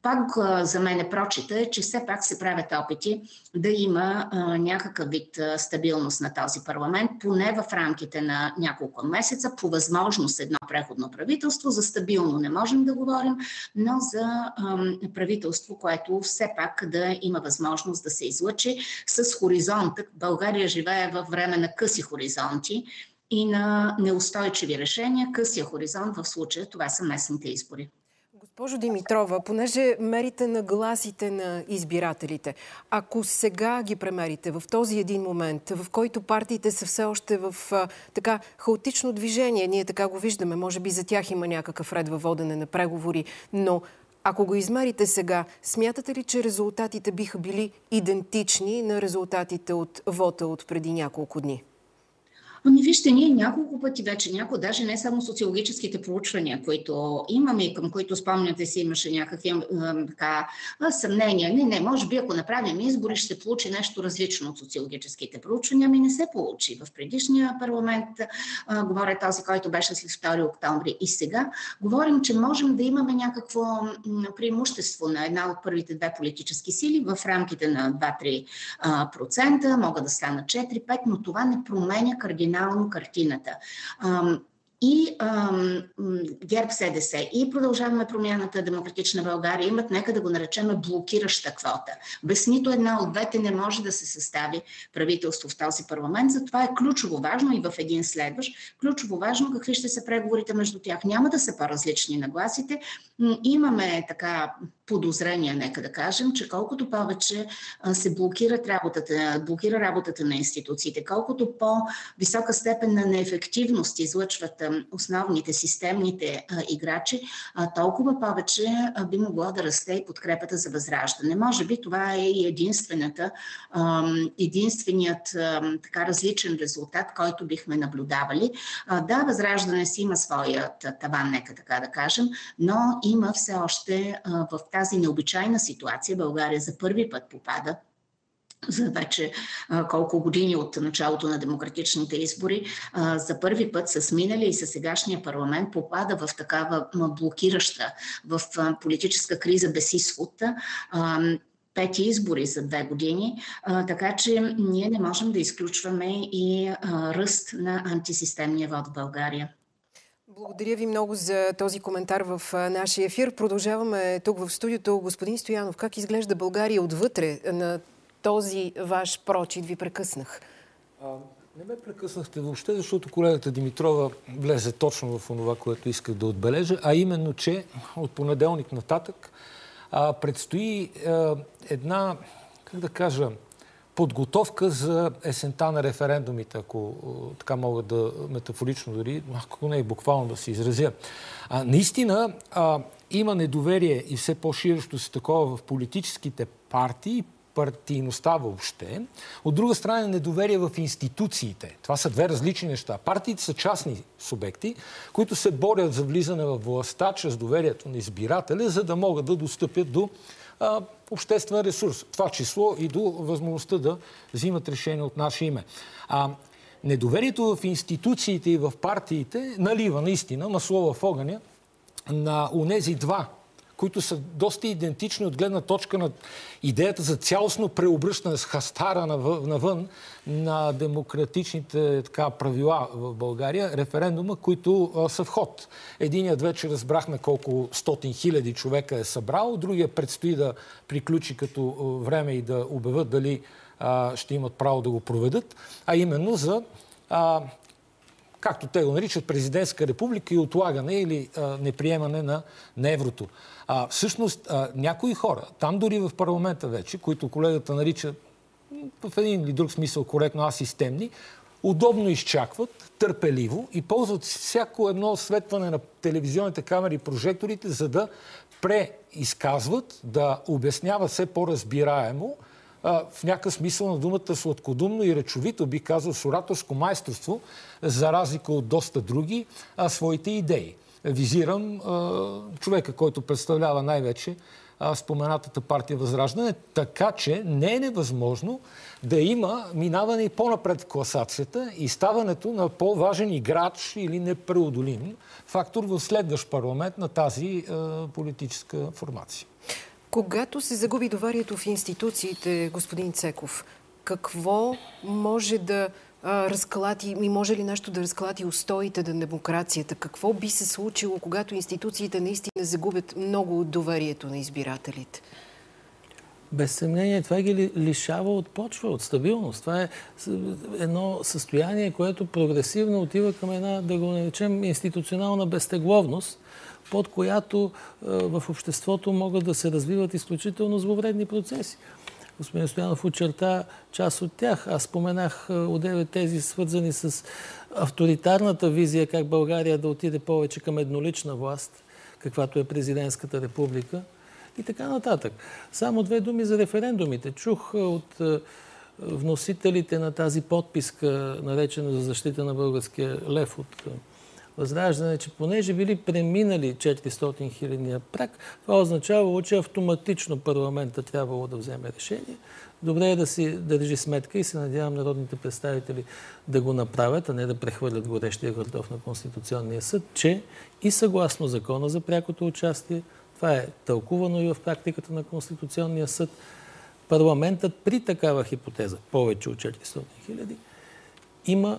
Пак за мен прочита е, че все пак се правят опити да има някакъв вид стабилност на този парламент, поне в рамките на няколко месеца, по възможност едно преходно правителство. За стабилно не можем да говорим, но за правителство, което все пак да има възможност да се излъчи с хоризонта. България живее във време на къси хоризонти и на неустойчиви решения. Късия хоризонт в случая това са местните избори. Госпожо Димитрова, понеже мерите на гласите на избирателите, ако сега ги премерите в този един момент, в който партиите са все още в така хаотично движение, ние така го виждаме, може би за тях има някакъв ред във водене на преговори, но ако го измерите сега, смятате ли, че резултатите биха били идентични на резултатите от вота от преди няколко дни? Ами вижте, ние няколко пъти вече, даже не само социологическите проучвания, които имаме и към които спомняте си имаше някакви съмнения. Не, може би ако направим избори ще получи нещо различно от социологическите проучвания, ами не се получи. В предишния парламент говоря този, който беше след 2 октомври и сега говорим, че можем да имаме някакво преимущество на една от първите две политически сили в рамките на 2-3%, могат да станат 4-5%, но това не променя кардинално картината. И ГЕРБ-СДС и Продължаваме промяната, Демократична България имат, нека да го наречем, блокираща квота. Без нито една от двете не може да се състави правителство в този парламент. Затова е ключово важно и в един следващ, ключово важно какви ще са преговорите между тях. Няма да са по-различни нагласите. Имаме така подозрения, нека да кажем, че колкото повече се блокира работата на институциите, колкото по-висока степен на неефективност излъчват основните системните играчи, толкова повече би могло да расте и подкрепата за възраждане. Може би това е и единственият така различен резултат, който бихме наблюдавали. Да, възраждане си има своят таван, нека така да кажем, но има все още в тази необичайна ситуация България за първи път попада за вече колко години от началото на демократичните избори, за първи път с миналия и със сегашния парламент попада в такава блокираща, в политическа криза без изход. 5 избори за 2 години, така че ние не можем да изключваме и ръст на антисистемния вот в България. Благодаря ви много за този коментар в нашия ефир. Продължаваме тук в студиото. Господин Стоянов, как изглежда България отвътре на този ваш прочит? Ви прекъснах. Не ме прекъснахте въобще, защото колегата Димитрова влезе точно в това, което исках да отбележа, а именно, че от понеделник нататък предстои една, как да кажа, подготовка за есента на референдумите, ако така мога да метафорично дори, ако не и буквално да се изразя. Наистина има недоверие и все по-ширещо се такова в политическите партии, партийността въобще. От друга страна, недоверие в институциите. Това са две различни неща. Партиите са частни субекти, които се борят за влизане в властта чрез доверието на избирателя, за да могат да достъпят до обществен ресурс. Това число и до възможността да взимат решения от наше име. Недоверието в институциите и в партиите налива наистина масло в огъня на онези два, които са доста идентични от гледна точка на идеята за цялостно преобръщане с хастара навън на демократичните правила в България, референдума, които са в ход. Единият вече разбрахме колко 100 хиляди човека е събрал, другия предстои да приключи като време и да обявят дали ще имат право да го проведат, а именно за както те го наричат, президентска република и отлагане или неприемане на еврото. Всъщност, някои хора, там дори в парламента вече, които колегата нарича в един или друг смисъл коректно асистемни, удобно изчакват, търпеливо и ползват всяко едно осветване на телевизионните камери и прожекторите, за да преизказват, да обясняват все по-разбираемо, в някакъв смисъл на думата сладкодумно и речовито, би казал с ораторско майсторство, за разлика от доста други, своите идеи. Визирам човека, който представлява най-вече споменатата партия Възраждане, така че не е невъзможно да има минаване и по-напред в класацията и ставането на по-важен играч или непреодолим фактор в следващ парламент на тази политическа формация. Когато се загуби доверието в институциите, господин Цеков, какво може да разклати, и може ли нещо да разклати устоите на демокрацията? Какво би се случило, когато институциите наистина загубят много от доверието на избирателите? Без съмнение, това ги лишава от почва, от стабилност. Това е едно състояние, което прогресивно отива към една, да го наречем, институционална безтегловност, под която в обществото могат да се развиват изключително зловредни процеси. Господин Стоянов очерта част от тях. Аз споменах одеве тези, свързани с авторитарната визия, как България да отиде повече към еднолична власт, каквато е президентската република и така нататък. Само 2 думи за референдумите. Чух от вносителите на тази подписка, наречена за защита на българския лев от Възраждане, че понеже били преминали 400 хилядния праг, това означава, че автоматично парламента трябвало да вземе решение. Добре е да си държи сметка и се надявам народните представители да го направят, а не да прехвърлят горещия картоф на Конституционния съд, че и съгласно закона за прякото участие, това е тълкувано и в практиката на Конституционния съд, парламентът при такава хипотеза, повече от 400 хиляди, има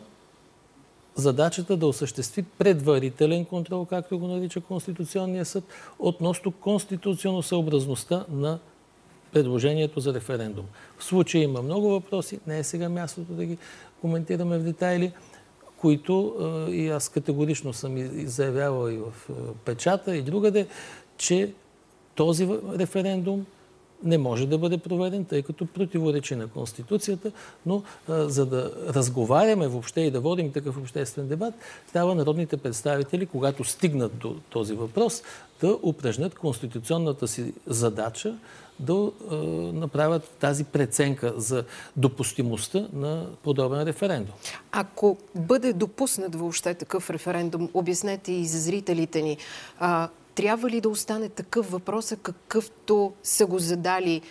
задачата да осъществи предварителен контрол, както го нарича Конституционния съд, относно конституционосъобразността на предложението за референдум. В случая има много въпроси, не е сега мястото да ги коментираме в детайли, които и аз категорично съм заявявал и в печата и другаде, че този референдум не може да бъде проведен, тъй като противоречи на Конституцията, но за да разговаряме въобще и да водим такъв обществен дебат, трябва народните представители, когато стигнат до този въпрос, да упражнят конституционната си задача да направят тази преценка за допустимостта на подобен референдум. Ако бъде допуснат въобще такъв референдум, обяснете и за зрителите ни, трябва ли да остане такъв въпрос, какъвто са го задали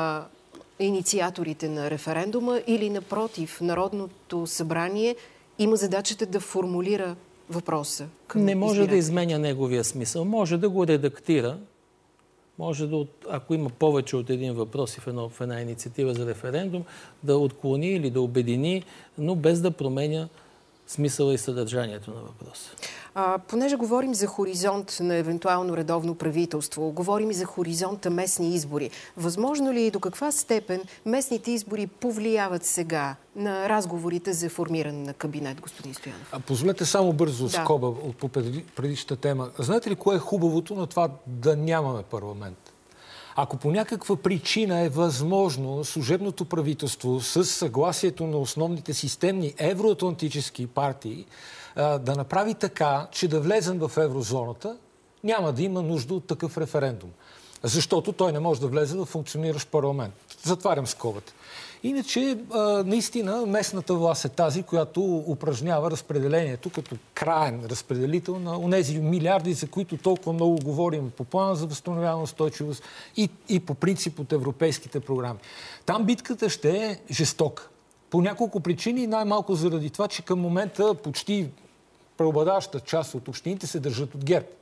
инициаторите на референдума, или напротив, Народното събрание има задачата да формулира въпроса към Не може да изменя неговия смисъл. Може да го редактира. Може да, ако има повече от един въпрос в една инициатива за референдум, да отклони или да обедини, но без да променя смисъла и съдържанието на въпроса. Понеже говорим за хоризонт на евентуално редовно правителство, говорим и за хоризонта местни избори. Възможно ли и до каква степен местните избори повлияват сега на разговорите за формиране на кабинет, господин Стоянов? Позволете само бързо скоба по предишната тема. Знаете ли кое е хубавото на това да нямаме парламент? Ако по някаква причина е възможно служебното правителство с съгласието на основните системни евроатлантически партии да направи така, че да влезем в еврозоната, няма да има нужда от такъв референдум. Защото той не може да влезе в функциониращ парламент. Затварям скобата. Иначе, наистина, местната власт е тази, която упражнява разпределението като краен разпределител на онези милиарди, за които толкова много говорим по плана за възстановяване устойчивост и по принцип от европейските програми. Там битката ще е жестока. По няколко причини, най-малко заради това, че към момента почти преобладаваща част от общините се държат от ГЕРБ.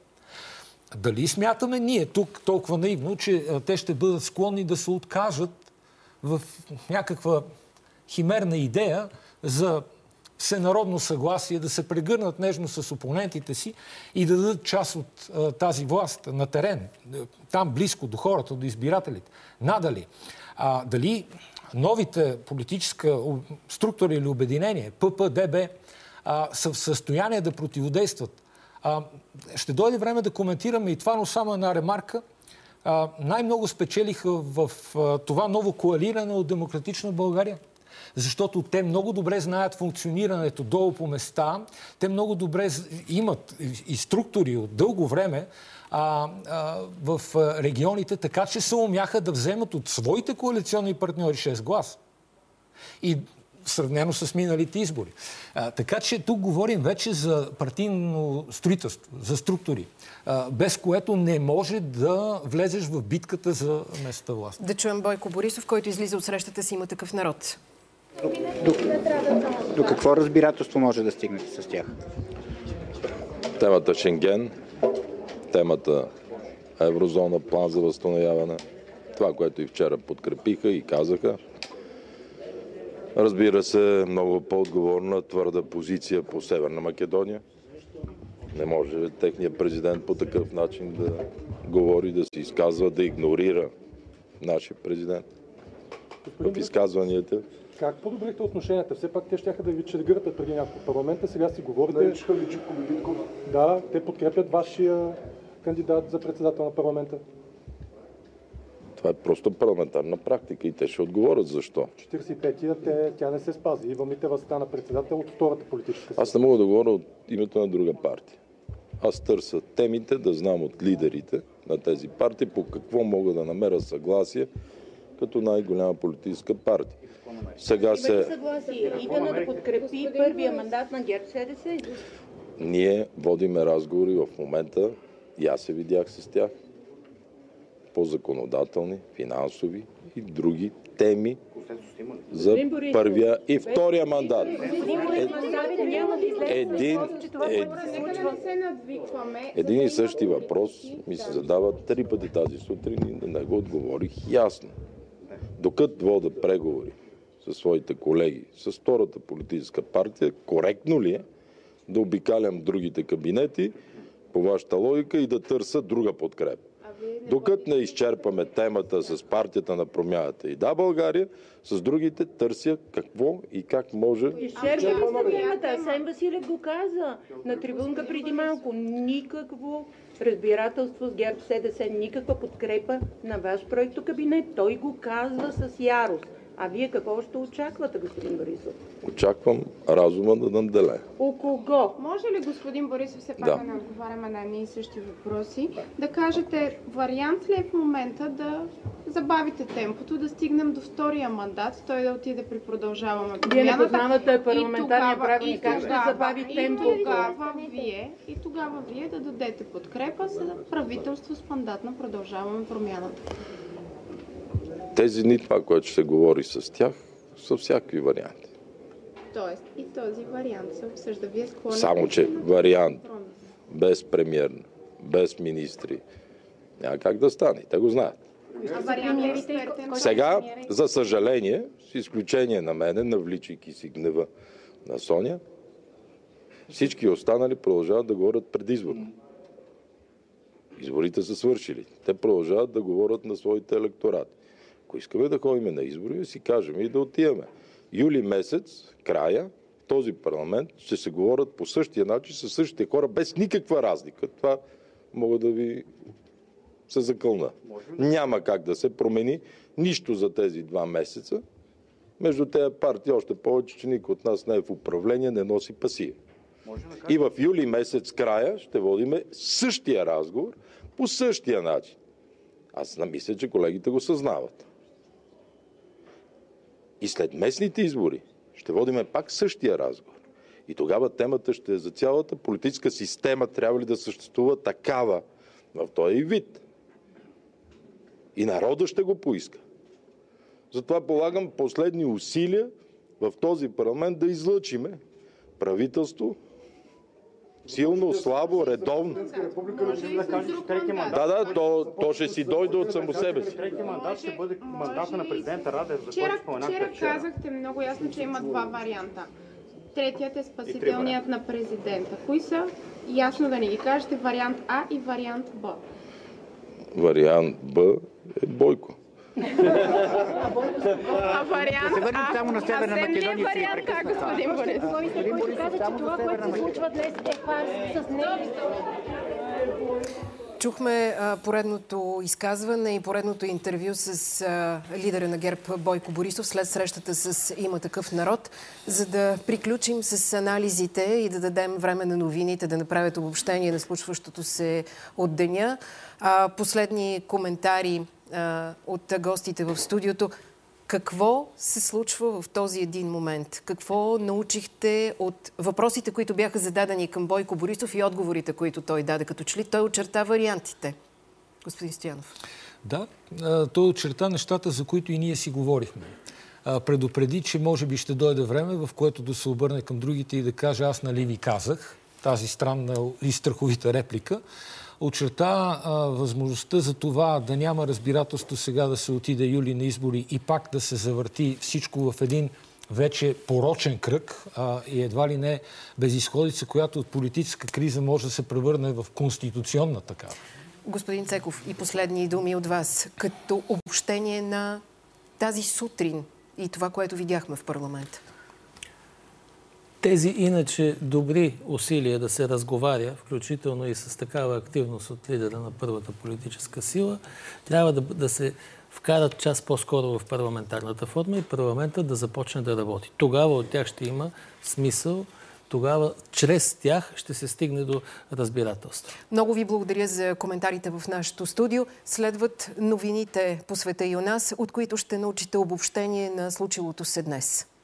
Дали смятаме ние тук толкова наивно, че те ще бъдат склонни да се откажат в някаква химерна идея за всенародно съгласие, да се прегърнат нежно с опонентите си и да дадат част от тази власт на терен, там близко до хората, до избирателите? Надали. Дали новите политическа структура или обединение, ПП, ДБ, са в състояние да противодействат? Ще дойде време да коментираме и това, но само една ремарка. Най-много спечелиха в това ново коалиране от Демократична България, защото те много добре знаят функционирането долу по места, те много добре имат и структури от дълго време в регионите, така че се умяха да вземат от своите коалиционни партньори 6 гласа. И сравнено с миналите избори. Така че тук говорим вече за партийно строителство, за структури, без което не може да влезеш в битката за местната власт. Да чуем Бойко Борисов, който излиза от срещата си "Има такъв народ". До какво разбирателство може да стигнете с тях? Темата Шенген, темата еврозона, план за възстановяване, Това, което и вчера подкрепиха и казаха. Разбира се, много по-отговорна, твърда позиция по Северна Македония. Не може техният президент по такъв начин да говори, да се изказва, да игнорира нашия президент в изказванията. Как подобрихте отношенията? Все пак те щяха да ви чергъртат преди няколко парламента, сега си говорите. Да, те подкрепят вашия кандидат за председател на парламента. Това е просто парламентарна практика и те ще отговорят защо. 45-я тя не се спази. Иво Митева стана председател от втората политическа сила. Аз не мога да говоря от името на друга партия. Аз търся темите, да знам от лидерите на тези партии по какво мога да намеря съгласие като най-голяма политическа партия. Сега се... съгласие Идена да подкрепи първия мандат на ГЕРБ-СДС? Ние водиме разговори в момента, и аз се видях с тях, по законодателни, финансови и други теми за първия и втория мандат. Един и същи въпрос ми се задава 3 пъти тази сутрин и на него отговорих ясно. Докато вода преговори със своите колеги, с втората политическа партия, коректно ли е да обикалям другите кабинети по вашата логика и да търся друга подкрепа? Докато не изчерпаме темата с партията на промяната и Да, България, с другите търся какво и как може... Изчерпаме се темата. Асен Василев го каза на трибунка преди малко. Никакво разбирателство с ГЕРБ-СДС, никаква подкрепа на ваш проектокабинет. Той го казва с ярост. А вие какво ще очаквате, господин Борисов? Очаквам разума да наделее. У кого? Може ли, господин Борисов, все пак да не отговаряме на едни и същи въпроси, да кажете, вариант ли е в момента да забавите темпото, да стигнем до втория мандат, той да отиде при Продължаваме промяната? Вие не познавате парламентарния правилник, как ще забави темпото? И тогава вие да дадете подкрепа за правителство с мандат на Продължаваме промяната. Тези дни, това, което ще се говори с тях, са всякакви варианти. Тоест и този вариант се обсъжда. Вие склоните... Само, че вариант без премиер, без министри, няма как да стане. Те го знаят. Сега, за съжаление, с изключение на мене, навличайки си гнева на Соня, всички останали продължават да говорят предизборно. Изборите са свършили. Те продължават да говорят на своите електорати. Ако искаме да ходим на избори, да си кажем и да отиваме. Юли месец, края, този парламент ще се говорят по същия начин, със същите хора, без никаква разлика. Това мога да ви се закълна. Няма как да се промени нищо за тези 2 месеца. Между тези партии, още повече, че никой от нас не е в управление, не носи пасия. И в юли месец края ще водиме същия разговор по същия начин. Аз намисля, че колегите го съзнават. И след местните избори ще водиме пак същия разговор. И тогава темата ще е за цялата политическа система, трябва ли да съществува такава в този вид. И народа ще го поиска. Затова полагам последни усилия в този парламент да излъчиме правителство, силно, слабо, редовно. Да, то ще си дойде от само себе си. Трети мандат ще бъде мандата на президента Радев, за който споменахте вчера. Вчера казахте много ясно, че има 2 варианта. Третият е спасителният на президента. Кои са? Ясно да ни ги кажете. Вариант А и вариант Б. Вариант Б е Бойко. А вариант А? Само на Северна Македония вариант А, господин Борисов. Който каза, че това, което се случва днес е фарс с него. Чухме поредното изказване и поредното интервю с лидера на ГЕРБ Бойко Борисов след срещата с Има такъв народ, за да приключим с анализите и да дадем време на новините да направят обобщение на случващото се от деня. Последни коментари от гостите в студиото. Какво се случва в този един момент? Какво научихте от въпросите, които бяха зададени към Бойко Борисов и отговорите, които той даде? Като че ли той очерта вариантите? Господин Стоянов. Да, той очерта нещата, за които и ние си говорихме. Предупреди, че може би ще дойде време, в което да се обърне към другите и да каже: аз нали ви казах, тази странна и страховита реплика. очерта възможността за това да няма разбирателство сега да се отиде юли на избори и пак да се завърти всичко в един вече порочен кръг и едва ли не безизходица, която от политическа криза може да се превърне в конституционна такава. Господин Цеков, и последни думи от вас. Като обобщение на тази сутрин и това, което видяхме в парламента. Тези иначе добри усилия да се разговаря, включително и с такава активност от лидера на първата политическа сила, трябва да се вкарат час по-скоро в парламентарната форма и парламентът да започне да работи. Тогава от тях ще има смисъл, тогава чрез тях ще се стигне до разбирателство. Много ви благодаря за коментарите в нашото студио. Следват новините по света и у нас, от които ще научите обобщение на случилото се днес.